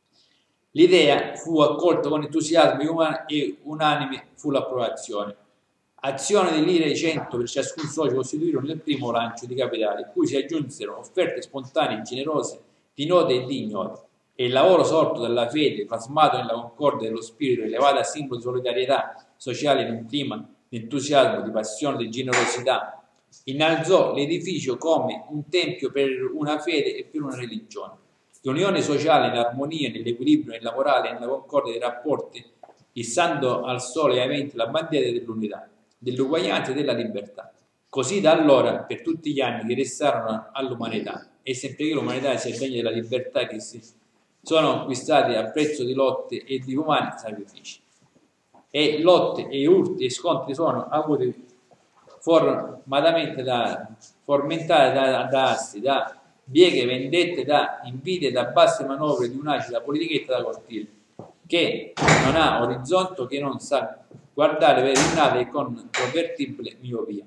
L'idea fu accolta con entusiasmo e unanime fu l'approvazione. Azione di lire cento per ciascun socio costituirono il primo lancio di capitali, cui si aggiunsero offerte spontanee e generose di note e di ignoti, e il lavoro sorto dalla fede, plasmato nella concordia dello spirito, elevato a simbolo di solidarietà sociale in un clima di entusiasmo, di passione, di generosità, innalzò l'edificio come un tempio per una fede e per una religione. L'unione sociale in armonia, nell'equilibrio, nella morale e nella concordia dei rapporti, issando al sole e ai venti la bandiera dell'unità, dell'uguaglianza e della libertà. Così da allora, per tutti gli anni che restarono all'umanità, e sempre che l'umanità sia degna della libertà che si sono conquistati a prezzo di lotte e di umani sacrifici. E lotte e urti e scontri sono avuti formatamente da fomentare da, da asti, da bieghe vendette, da invidie, da basse manovre di un'acida politichetta da cortile, che non ha orizzonte, che non sa guardare per il nave con convertibile miopia.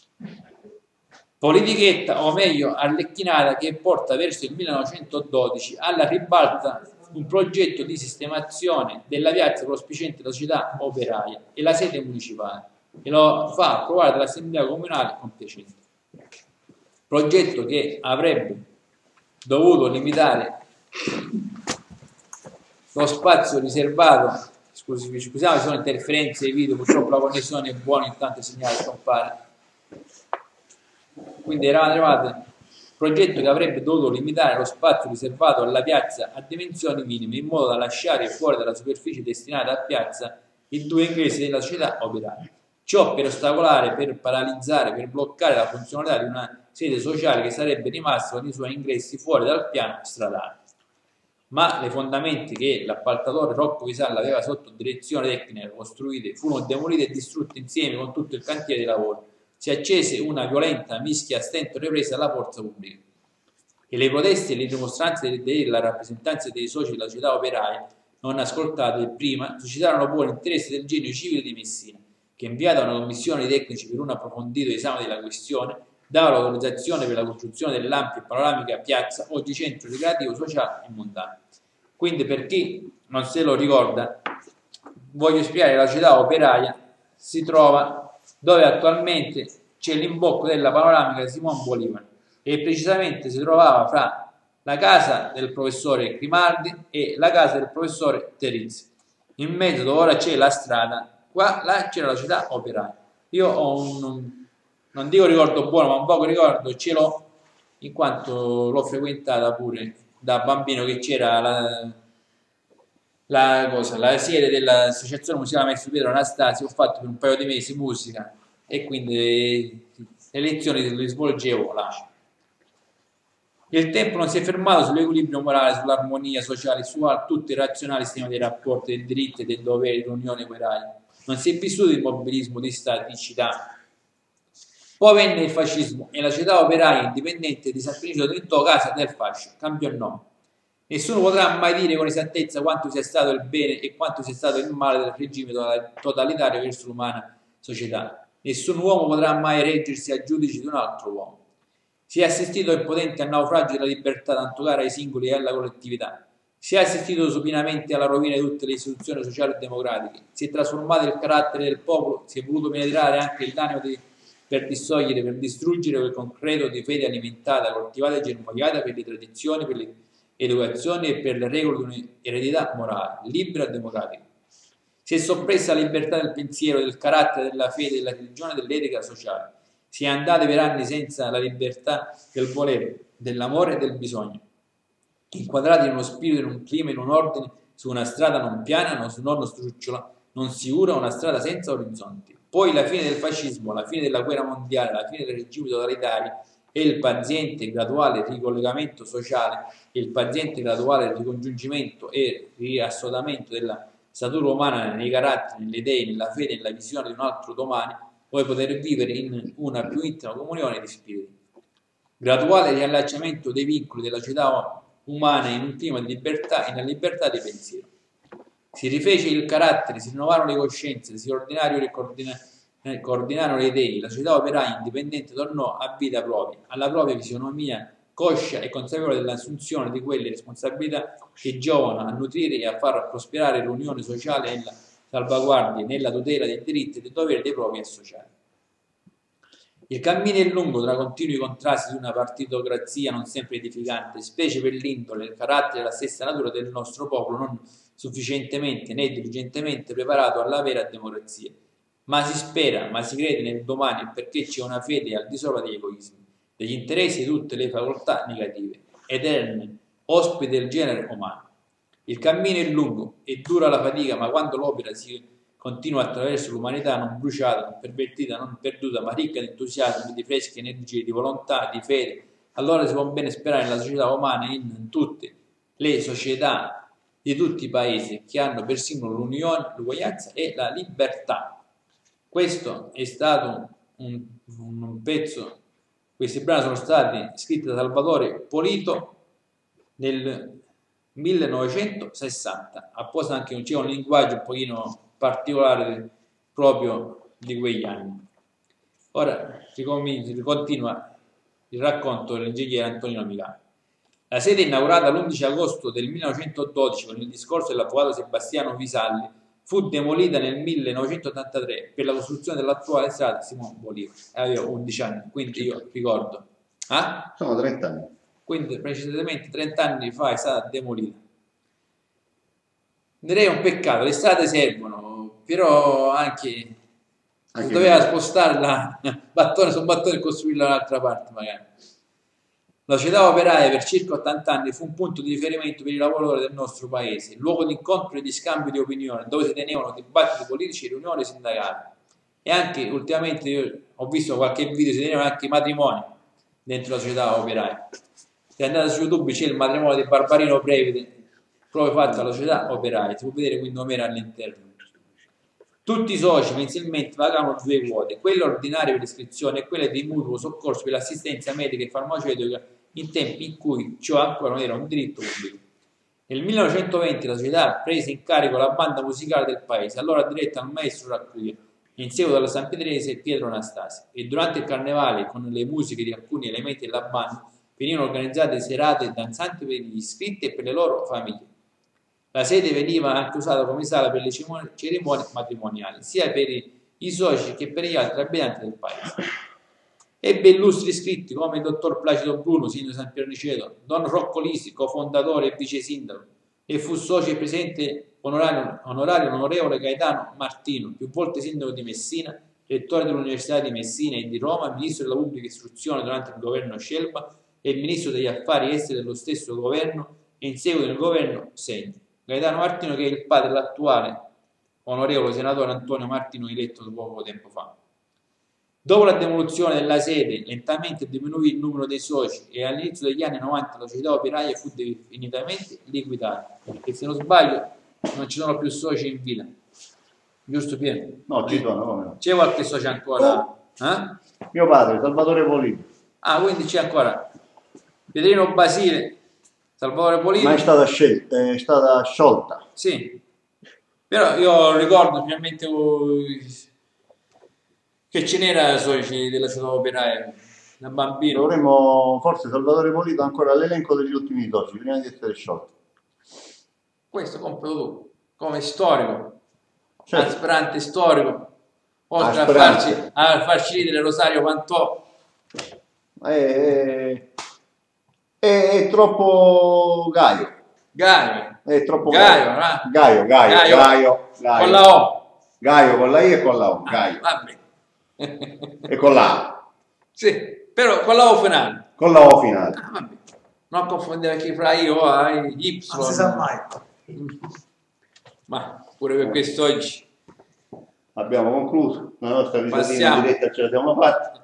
Politichetta, o meglio arlecchinata, che porta verso il millenovecentododici alla ribalta un progetto di sistemazione della piazza prospiciente della società operaia e la sede municipale, e lo fa approvare dall'assemblea comunale compiacente. Progetto che avrebbe dovuto limitare lo spazio riservato. Scusi, scusiamo, ci sono interferenze di video, purtroppo la connessione è buona, intanto il segnale scompare. Quindi eravamo arrivati progetto che avrebbe dovuto limitare lo spazio riservato alla piazza a dimensioni minime, in modo da lasciare fuori dalla superficie destinata a piazza i due ingressi della società operaia. Ciò per ostacolare, per paralizzare, per bloccare la funzionalità di una sede sociale che sarebbe rimasta con i suoi ingressi fuori dal piano stradale. Ma le fondamenti che l'appaltatore Rocco Visalla aveva sotto direzione tecnica costruite furono demolite e distrutte insieme con tutto il cantiere di lavoro. Si accese una violenta mischia a stento ripresa alla forza pubblica. E le proteste e le dimostranze della rappresentanza dei soci della società operaia, non ascoltate prima, suscitarono poi l'interesse del genio civile di Messina, che inviata una commissione di tecnici per un approfondito esame della questione, dava l'autorizzazione per la costruzione dell'ampia e panoramica piazza, oggi centro ricreativo, sociale e montano. Quindi, per chi non se lo ricorda, voglio spiegare che la società operaia si trova dove attualmente c'è l'imbocco della panoramica di Simon Bolivar, e precisamente si trovava fra la casa del professore Grimaldi e la casa del professore Terizzi. In mezzo dove ora c'è la strada, qua là c'era la società operaia. Io ho un, non dico ricordo buono, ma un poco ricordo ce l'ho, in quanto l'ho frequentata pure da bambino, che c'era la, la, cosa, la sede dell'associazione musicale Maestro Pietro Anastasi. Ho fatto per un paio di mesi musica e quindi le lezioni le svolgevo là. Il tempo non si è fermato sull'equilibrio morale, sull'armonia sociale, su tutto il razionale sistema dei rapporti, del diritto e del dovere dell'unione operaia. Non si è vissuto il mobilismo di staticità. Poi venne il fascismo e la società operaia indipendente di San Felice diventò casa del fascio, cambiò nome. Nessuno potrà mai dire con esattezza quanto sia stato il bene e quanto sia stato il male del regime totalitario verso l'umana società. Nessun uomo potrà mai reggersi a giudice di un altro uomo. Si è assistito ai potenti al naufragio della libertà, tanto cara ai singoli e alla collettività. Si è assistito supinamente alla rovina di tutte le istituzioni sociali e democratiche, si è trasformato il carattere del popolo, si è voluto penetrare anche l'animo di, per distogliere, per distruggere quel concreto di fede alimentata, coltivata e germogliata per le tradizioni, per l'educazione e per le regole di un'eredità morale, libera e democratica. Si è soppressa la libertà del pensiero, del carattere, della fede, della religione, dell'etica sociale. Si è andati per anni senza la libertà del volere, dell'amore e del bisogno, inquadrati in uno spirito, in un clima, in un ordine, su una strada non piana, non, non strucciola, non sicura, una strada senza orizzonti. Poi la fine del fascismo, la fine della guerra mondiale, la fine dei regimi totalitari e il paziente graduale ricollegamento sociale, il paziente graduale ricongiungimento e riassodamento della statura umana nei caratteri, nelle idee, nella fede, nella visione di un altro domani, puoi poter vivere in una più intima comunione di spiriti. Graduale riallacciamento dei vincoli della società umana in un clima di libertà e nella libertà di pensiero. Si rifece il carattere, si rinnovarono le coscienze, si ordinarono e coordina, eh, coordinarono le idee, la società operaia indipendente tornò a vita propria, alla propria fisionomia conscia e consapevole dell'assunzione di quelle responsabilità che giovano a nutrire e a far prosperare l'unione sociale nella salvaguardia, nella tutela dei diritti e dei doveri dei propri associati. Il cammino è lungo tra continui contrasti di una partitocrazia non sempre edificante, specie per l'indole, il carattere e la stessa natura del nostro popolo non sufficientemente né diligentemente preparato alla vera democrazia. Ma si spera, ma si crede nel domani perché c'è una fede al di sopra degli egoismi, degli interessi di tutte le facoltà negative, eterne, ospiti del genere umano. Il cammino è lungo e dura la fatica, ma quando l'opera si continua attraverso l'umanità non bruciata, non pervertita, non perduta, ma ricca di entusiasmo, di fresche energie, di volontà, di fede, allora si può bene sperare nella società umana e in tutte le società di tutti i paesi che hanno per simbolo l'unione, l'uguaglianza e la libertà. Questo è stato un, un pezzo. Questi brani sono stati scritti da Salvatore Polito nel millenovecentosessanta, apposta anche c'è un linguaggio un pochino particolare proprio di quegli anni. Ora continua il racconto dell'ingegnere Antonino Milano. La sede inaugurata l'undici agosto del millenovecentododici con il discorso dell'avvocato Sebastiano Visalli fu demolita nel millenovecentottantatré per la costruzione dell'attuale strada Simon Bolivar. Avevo undici anni, quindi io ricordo. Ah? Sono trenta anni. Quindi precisamente trenta anni fa è stata demolita. Direi un peccato, le strade servono, però anche, anche si doveva spostarla battone su battone e costruirla da un'altra parte magari. La società operaia per circa ottanta anni fu un punto di riferimento per i lavoratori del nostro paese, luogo di incontro e di scambio di opinioni, dove si tenevano dibattiti politici e riunioni sindacali. E anche ultimamente io ho visto qualche video, si tenevano anche i matrimoni dentro la società operaia. Se andate su YouTube c'è il matrimonio di Barbarino Previte, proprio fatto alla società operaia, si può vedere quindi Omero all'interno. Tutti i soci mensilmente pagavano due quote, quella ordinaria per l'iscrizione e quella di mutuo soccorso per l'assistenza medica e farmaceutica in tempi in cui ciò ancora non era un diritto pubblico. Nel millenovecentoventi la società prese in carico la banda musicale del paese, allora diretta al maestro Raccuia, in seguito alla Sampedrese e Pietro Anastasi, e durante il carnevale, con le musiche di alcuni elementi della banda, venivano organizzate serate danzanti per gli iscritti e per le loro famiglie. La sede veniva anche usata come sala per le cerimonie matrimoniali, sia per i soci che per gli altri abitanti del paese. Ebbe illustri iscritti come il dottor Placido Bruno, sindaco di San Piero Niceto, don Rocco Lisi, cofondatore e vice sindaco, e fu socio e presidente onorario, onorario onorevole Gaetano Martino, più volte sindaco di Messina, rettore dell'Università di Messina e di Roma, ministro della pubblica istruzione durante il governo Scelba e ministro degli affari esteri dello stesso governo e in seguito del governo Segni. Gaetano Martino, che è il padre dell'attuale onorevole senatore Antonio Martino, eletto poco tempo fa. Dopo la demolizione della sede, lentamente diminuì il numero dei soci e all'inizio degli anni novanta la società operaia fu definitivamente liquidata. E se non sbaglio non ci sono più soci in vita. Giusto Piero? No, ci sono, come no. C'è qualche socio ancora? Eh? Mio padre, Salvatore Polito. Ah, quindi c'è ancora Piedrino Basile, Salvatore Polito. Ma è stata scelta, è stata sciolta. Sì, però io ricordo finalmente che ce n'era soci della società operaia da bambino. Dovremmo, forse Salvatore Polito ancora all'elenco degli ultimi soci prima di essere sciolto. Questo compito tu, come storico, Certo. aspirante storico, oltre a Aspirante. farci, a farci ridere Rosario Pantò. È, è, è troppo Gaio. Gaio, È troppo Gaio, Gaio. no? Gaio, Gaio, Gaio, Gaio, Gaio. con la O. Gaio con la I e con la O. Ah, Gaio. vabbè. E con la A. Sì, però con la O finale. Con la O finale. Ah, vabbè. Non confondere chi fra io e Y. Non si sa mai. Ma pure per quest'oggi Abbiamo concluso. La nostra risatina Passiamo. in diretta ce la siamo fatta.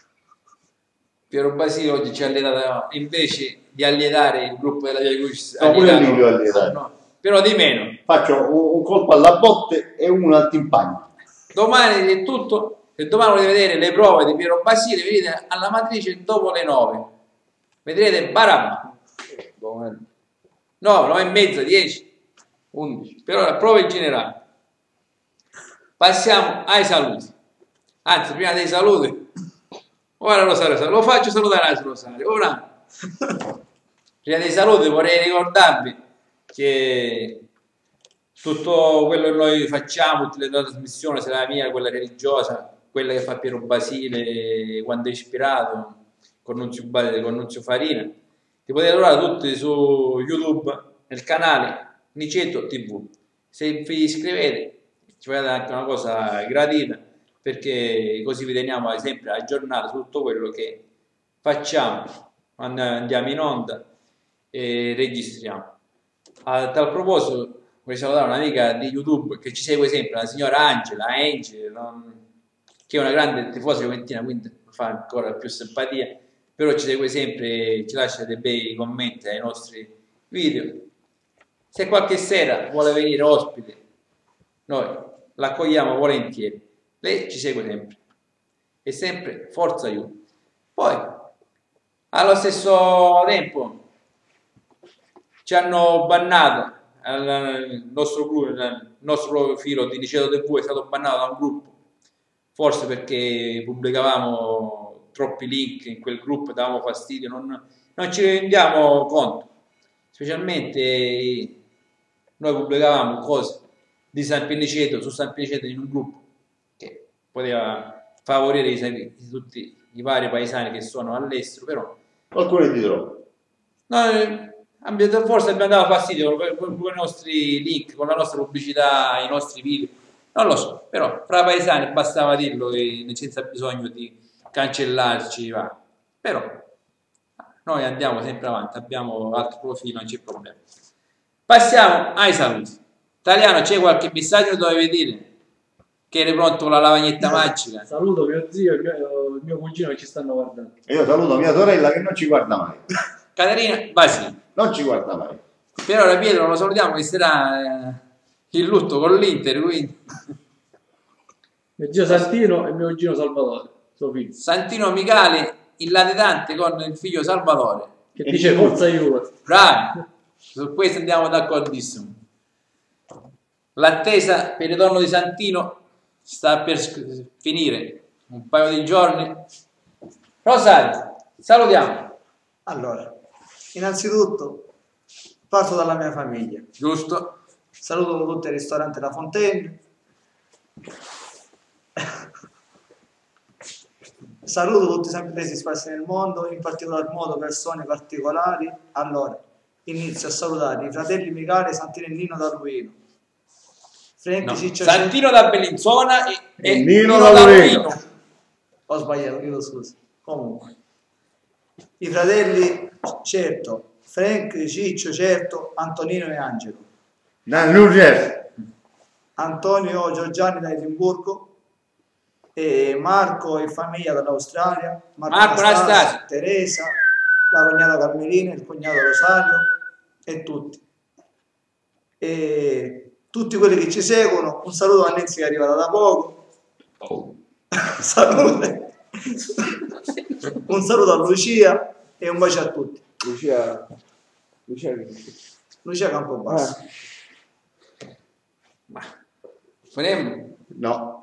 Piero Basile oggi ci ha allietato, invece di allietare il gruppo della Via Crucis, No, pure allietato- Livio ha allietato. ah, no, però di meno. Faccio un, un colpo alla botte e uno al timpano. Domani è tutto, se domani volete vedere le prove di Piero Basile, venite alla matrice dopo le nove. Vedrete Barabba. No, nove e mezza, dieci, undici. Però la prova è generale. Passiamo ai saluti. Anzi, prima dei saluti, ora Rosario, lo faccio salutare a Rosario. Ora, prima dei saluti vorrei ricordarvi che tutto quello che noi facciamo, tutte le trasmissioni, sia la mia, quella religiosa, quella che fa Piero Basile quando è ispirato, con Nunzio, con Nunzio Farina, li potete trovare tutti su YouTube, nel canale Niceto tivù. Se vi iscrivete ci fate anche una cosa gratuita, perché così vi teniamo sempre aggiornati su tutto quello che facciamo, quando andiamo in onda e registriamo. A tal proposito vorrei salutare un'amica di YouTube che ci segue sempre, la signora Angela, Angel, non... che è una grande tifosa juventina, quindi fa ancora più simpatia, però ci segue sempre, ci lascia dei bei commenti ai nostri video. Se qualche sera vuole venire ospite, noi l'accogliamo volentieri. Lei ci segue sempre. E sempre Forza Juve. Poi, allo stesso tempo, ci hanno bannato, il nostro, gruppo, il nostro profilo di Niceto tivù è stato bannato da un gruppo, forse perché pubblicavamo troppi link in quel gruppo, davamo fastidio, non, non ci rendiamo conto, specialmente noi pubblicavamo cose di San Piniceto su San Piniceto in un gruppo che poteva favorire i, tutti i vari paesani che sono all'estero, però Qualcuno di troppo. no, forse abbiamo dato fastidio con, con, con i nostri link, con la nostra pubblicità, i nostri video, non lo so, però fra paesani bastava dirlo e senza bisogno di cancellarci, va. Però noi andiamo sempre avanti, abbiamo altri profili, non c'è problema. Passiamo ai saluti. Italiano, c'è qualche messaggio dove dovevi dire? Che eri pronto con la lavagnetta magica? Saluto mio zio e mio, il mio cugino che ci stanno guardando. E io saluto mia sorella che non ci guarda mai. Caterina Basile. Non ci guarda mai. Per ora Pietro lo salutiamo che sarà eh, in lutto con l'Inter, quindi Mio zio Santino e mio cugino Salvatore, suo figlio, Santino Micali il latitante con il figlio Salvatore. che dice Forza Juve. Bravi, su questo andiamo d'accordissimo. L'attesa per il ritorno di Santino sta per finire, un paio di giorni. Rosario, salutiamo. Allora, innanzitutto parto dalla mia famiglia. Giusto? Saluto tutti i ristoranti La Fontaine. Saluto tutti i sampietesi sparsi nel mondo, in particolar modo persone particolari. Allora, inizio a salutare i fratelli Micale, Santino e Nino da Ruino. Frank No. Ciccio Santino da Bellinzona e, E e Nino Nino da da Luino. Luino. Ho sbagliato, chiedo scusa. Comunque, i fratelli, certo, Frank, Ciccio, certo, Antonino e Angelo. Da New Jersey. Antonio Giorgiani da Edimburgo, e Marco e famiglia dall'Australia, Marco, Marco Anastasia, Anastasia. Teresa, la cognata Carmelina, il cognato Rosario e tutti. E tutti quelli che ci seguono, un saluto a Nancy che è arrivata da poco. Salute. Un saluto a Lucia e un bacio a tutti. Lucia, Lucia, Lucia Campobasso. Ma faremo. No.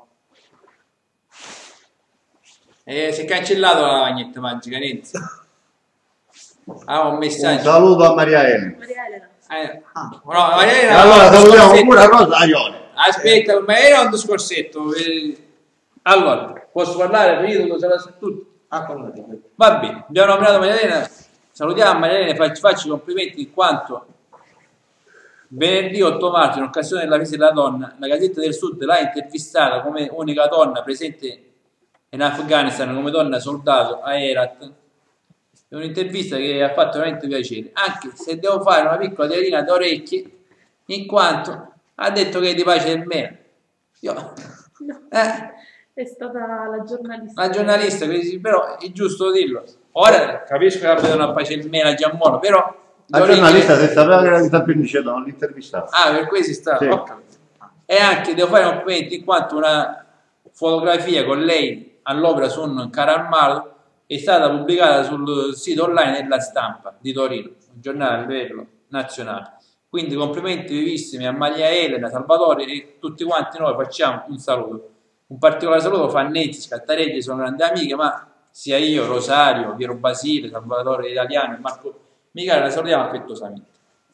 Eh, si è cancellato la lavagnetta magica, Nenzi. Ah, un Un messaggio. saluto a Maria Elena. Maria Elena. Eh, Ah. no, Maria E Elena, allora un salutiamo discorsetto. pure a Rosarione. Aspetta, ma era un discorsetto. eh. Allora, posso parlare? Finito, ce l'ho tutto. Ah, come dico. Va bene, abbiamo nominato Maria Elena. Salutiamo Maria Elena e faccio, faccio i complimenti in quanto venerdì otto marzo, in occasione della festa della donna, la Gazzetta del Sud l'ha intervistata come unica donna presente in Afghanistan, come donna soldato a Herat. È un'intervista che ha fatto veramente piacere, anche se devo fare una piccola tiratina d'orecchie, in quanto ha detto che è di pace del meno. Io, No, eh, è stata la giornalista. la giornalista, quindi, però è giusto dirlo. Ora capisco che abbia una pace del meno a Giammolo, però La d'orecchie- giornalista se sapeva che era di San Pierniceto, non l'intervistava. Ah, per questo sta. Sì. Ho capito. E anche devo fare un complimento in quanto una fotografia con lei all'opera su un carro armato è stata pubblicata sul sito online della Stampa di Torino, un giornale a livello nazionale. Quindi complimenti vivissimi a Maria Elena, Salvatore e tutti quanti noi facciamo un saluto. Un particolare saluto fa Nenzi, Scattareggi, sono grandi amiche, ma sia io, Rosario, Piero Basile, Salvatore Italiano e Marco Michele la salutiamo affettuosamente.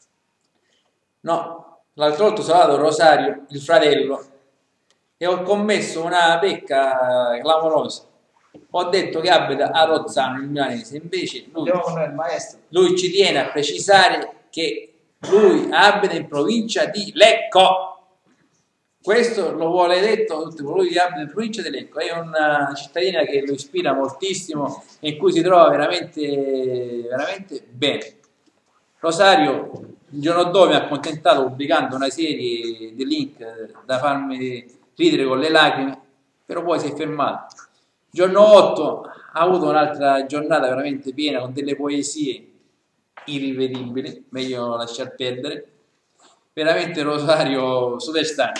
No, l'altro volta ho salutato Rosario, il fratello, e ho commesso una pecca clamorosa. Ho detto che abita a Rozzano, il milanese, invece lui, Andiamo con noi il maestro. lui ci tiene a precisare che lui abita in provincia di Lecco. Questo lo vuole detto, lui abita in provincia di Lecco, è una cittadina che lo ispira moltissimo e in cui si trova veramente, veramente bene. Rosario, il giorno dopo mi ha accontentato pubblicando una serie di link da farmi ridere con le lacrime, però poi si è fermato. Giorno otto ha avuto un'altra giornata veramente piena con delle poesie irripetibili, meglio lasciar perdere. Veramente Rosario Sudestano.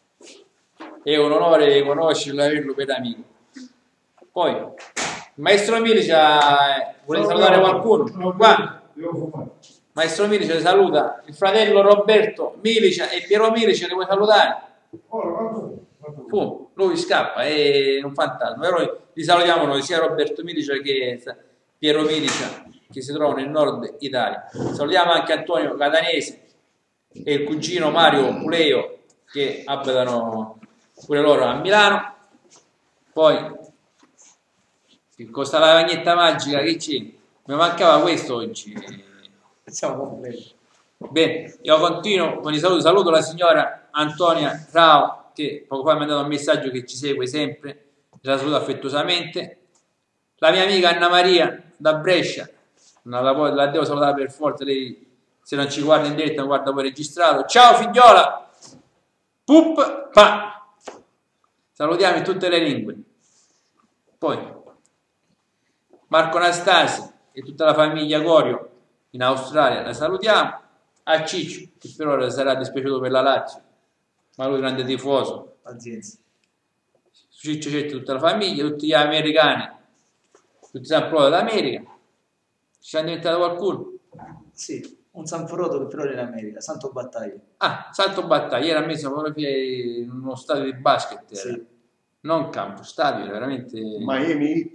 È un onore conoscerlo e averlo per amico. Poi, il maestro Milicia, vuole salutare qualcuno? Qua. Maestro Milicia saluta il fratello Roberto Milicia e Piero Milicia, li vuoi salutare? Fu, lui scappa, è un fantasma, però li salutiamo noi, sia Roberto Milicia che Piero Milicia, che si trovano nel nord Italia. Salutiamo anche Antonio Catanese e il cugino Mario Puleo, che abitano pure loro a Milano. Poi con sta lavagnetta magica che c'è, mi mancava questo oggi. Siamo completi. Bene, io continuo con i saluti. Saluto la signora Antonia Rao, che poco fa mi ha mandato un messaggio che ci segue sempre, la saluto affettuosamente. La mia amica Anna Maria da Brescia, non la, la devo salutare per forza, lei se non ci guarda in diretta guarda poi registrato. Ciao figliola, pup pa, salutiamo in tutte le lingue. Poi Marco Anastasi e tutta la famiglia Corio in Australia la salutiamo. A Ciccio, che per ora sarà dispiaciuto per la Lazio, ma lui è un grande tifoso. Pazienza. Ciccio c'è tutta la famiglia, tutti gli americani, tutti San Pro d'America. Ci siamo diventato qualcuno? Sì, un Sanforoto che però era in America, Santo Battaglia. Ah, Santo Battaglia, era messo fotografia in uno stadio di basket, era. Sì. Non campo, stadio, era veramente... Miami Heat.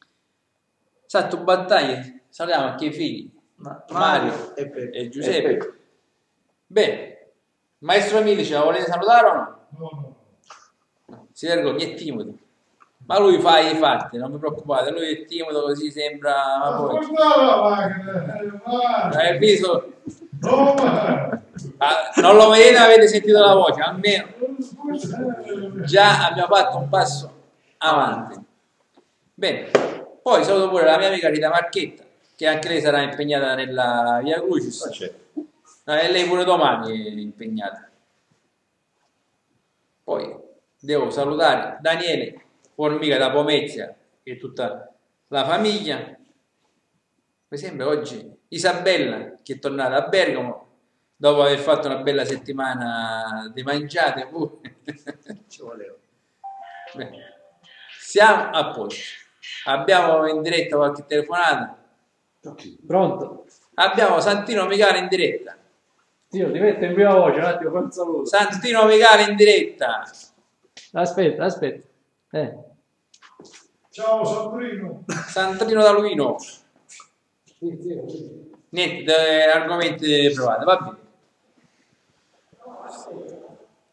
Santo Battaglia, salutiamo anche i figli, Ma- Mario e Peppe. e Giuseppe. Bene, maestro Milici, la volete salutare o no? No, no. Si vergogna, è timido. Ma lui fa i fatti, non vi preoccupate, lui è timido così sembra... Ma poi... Hai visto? Ah, non lo vedete, avete sentito la voce, almeno già abbiamo fatto un passo avanti. Bene, poi saluto pure la mia amica Rita Marchetta, che anche lei sarà impegnata nella Via Crucis. No, e lei pure domani è impegnata. Poi devo salutare Daniele Formica da Pomezia e tutta la famiglia. Mi sembra oggi Isabella, che è tornata a Bergamo dopo aver fatto una bella settimana di mangiate pure. Ci voleva. Bene. Siamo a posto. Abbiamo in diretta qualche telefonata. Pronto? Abbiamo Santino Micale in diretta. Io ti metto in prima voce, un attimo, fai un saluto. Santino Micale in diretta. Aspetta, aspetta. Eh. ciao Sandrino. Sandrino da Luino. Niente, eh, argomenti provati, va bene.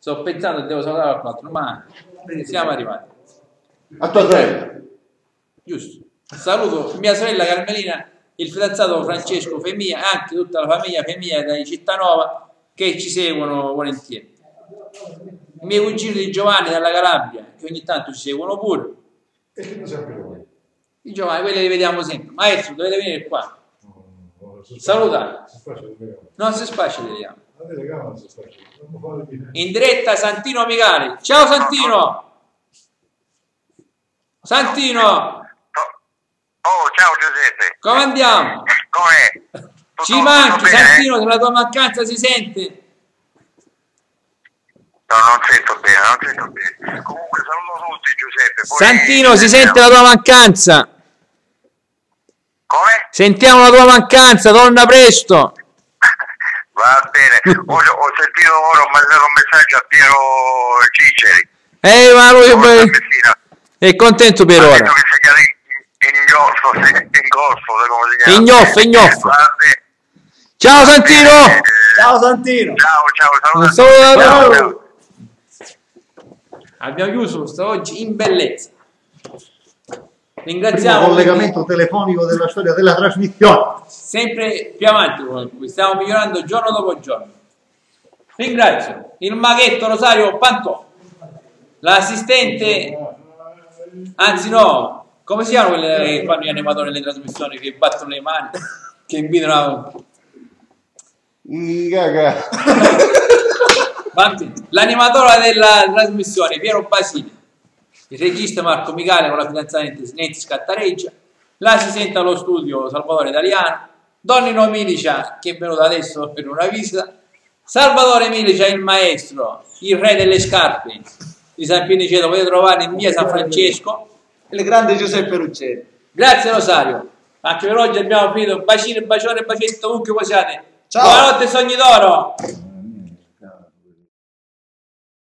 sto pensando che devo salutare qualcun altro, ma siamo arrivati. A tua sorella. Giusto. Saluto mia sorella Carmelina, il fidanzato Francesco Femia e anche tutta la famiglia Femia di Cittanova che ci seguono volentieri. I miei cugini di Giovanni dalla Calabria, che ogni tanto ci seguono pure. E che ne sempre voi? I Giovanni, quelli li vediamo sempre. Maestro, dovete venire qua. No, no, si Salutare. Si spaccia le telecamere. Non si spaccia, vediamo. La telecamera non si spaccia. Non mi fate dire. In diretta Santino Micali. Ciao Santino! Santino! Oh, ciao Giuseppe. Come andiamo? Com'è? Tutto- Ci manchi, tutto bene? Santino, che la tua mancanza si sente. No, non sento bene, non sento bene. Comunque saluto tutti Giuseppe. Poi Santino, si ci sente la sentiamo. tua mancanza. Come? Sentiamo la tua mancanza, torna presto. Va bene. Ho, ho sentito ora, ho mandato un messaggio a Piero Ciceri. Eh, ma lui Forza è, Messina. è contento per Ha ora. detto che segnali in, in goffo, se- in goffo, come si chiama? Ignoffo, ignoffo. Va bene. Ciao Santino! Eh, Ciao Santino! Ciao, ciao, Un saluto. saluto a Ciao, te. ciao. Abbiamo chiuso questo oggi in bellezza. Primo Ringraziamo collegamento telefonico della storia della trasmissione. sempre più avanti, stiamo migliorando giorno dopo giorno. Ringrazio il maghetto Rosario Pantò, l'assistente, anzi no, come si chiamano quelle che fanno gli animatori nelle trasmissioni, che battono le mani, che invitano a... I gaga. L'animatore della trasmissione Piero Basile, il regista Marco Micale con la fidanzata Nancy Scattareggia, l'assistente allo studio Salvatore Italiano, Donnino Milicia che è venuto adesso per una visita, Salvatore Milicia il maestro, il re delle scarpe di San Piniceto, potete trovare in via San Francesco. Il grande Giuseppe Ruggeri. Grazie Rosario, anche per oggi abbiamo finito. Un bacino, bacione, bacetto ovunque voi siate. Ciao. Buonanotte sogni d'oro.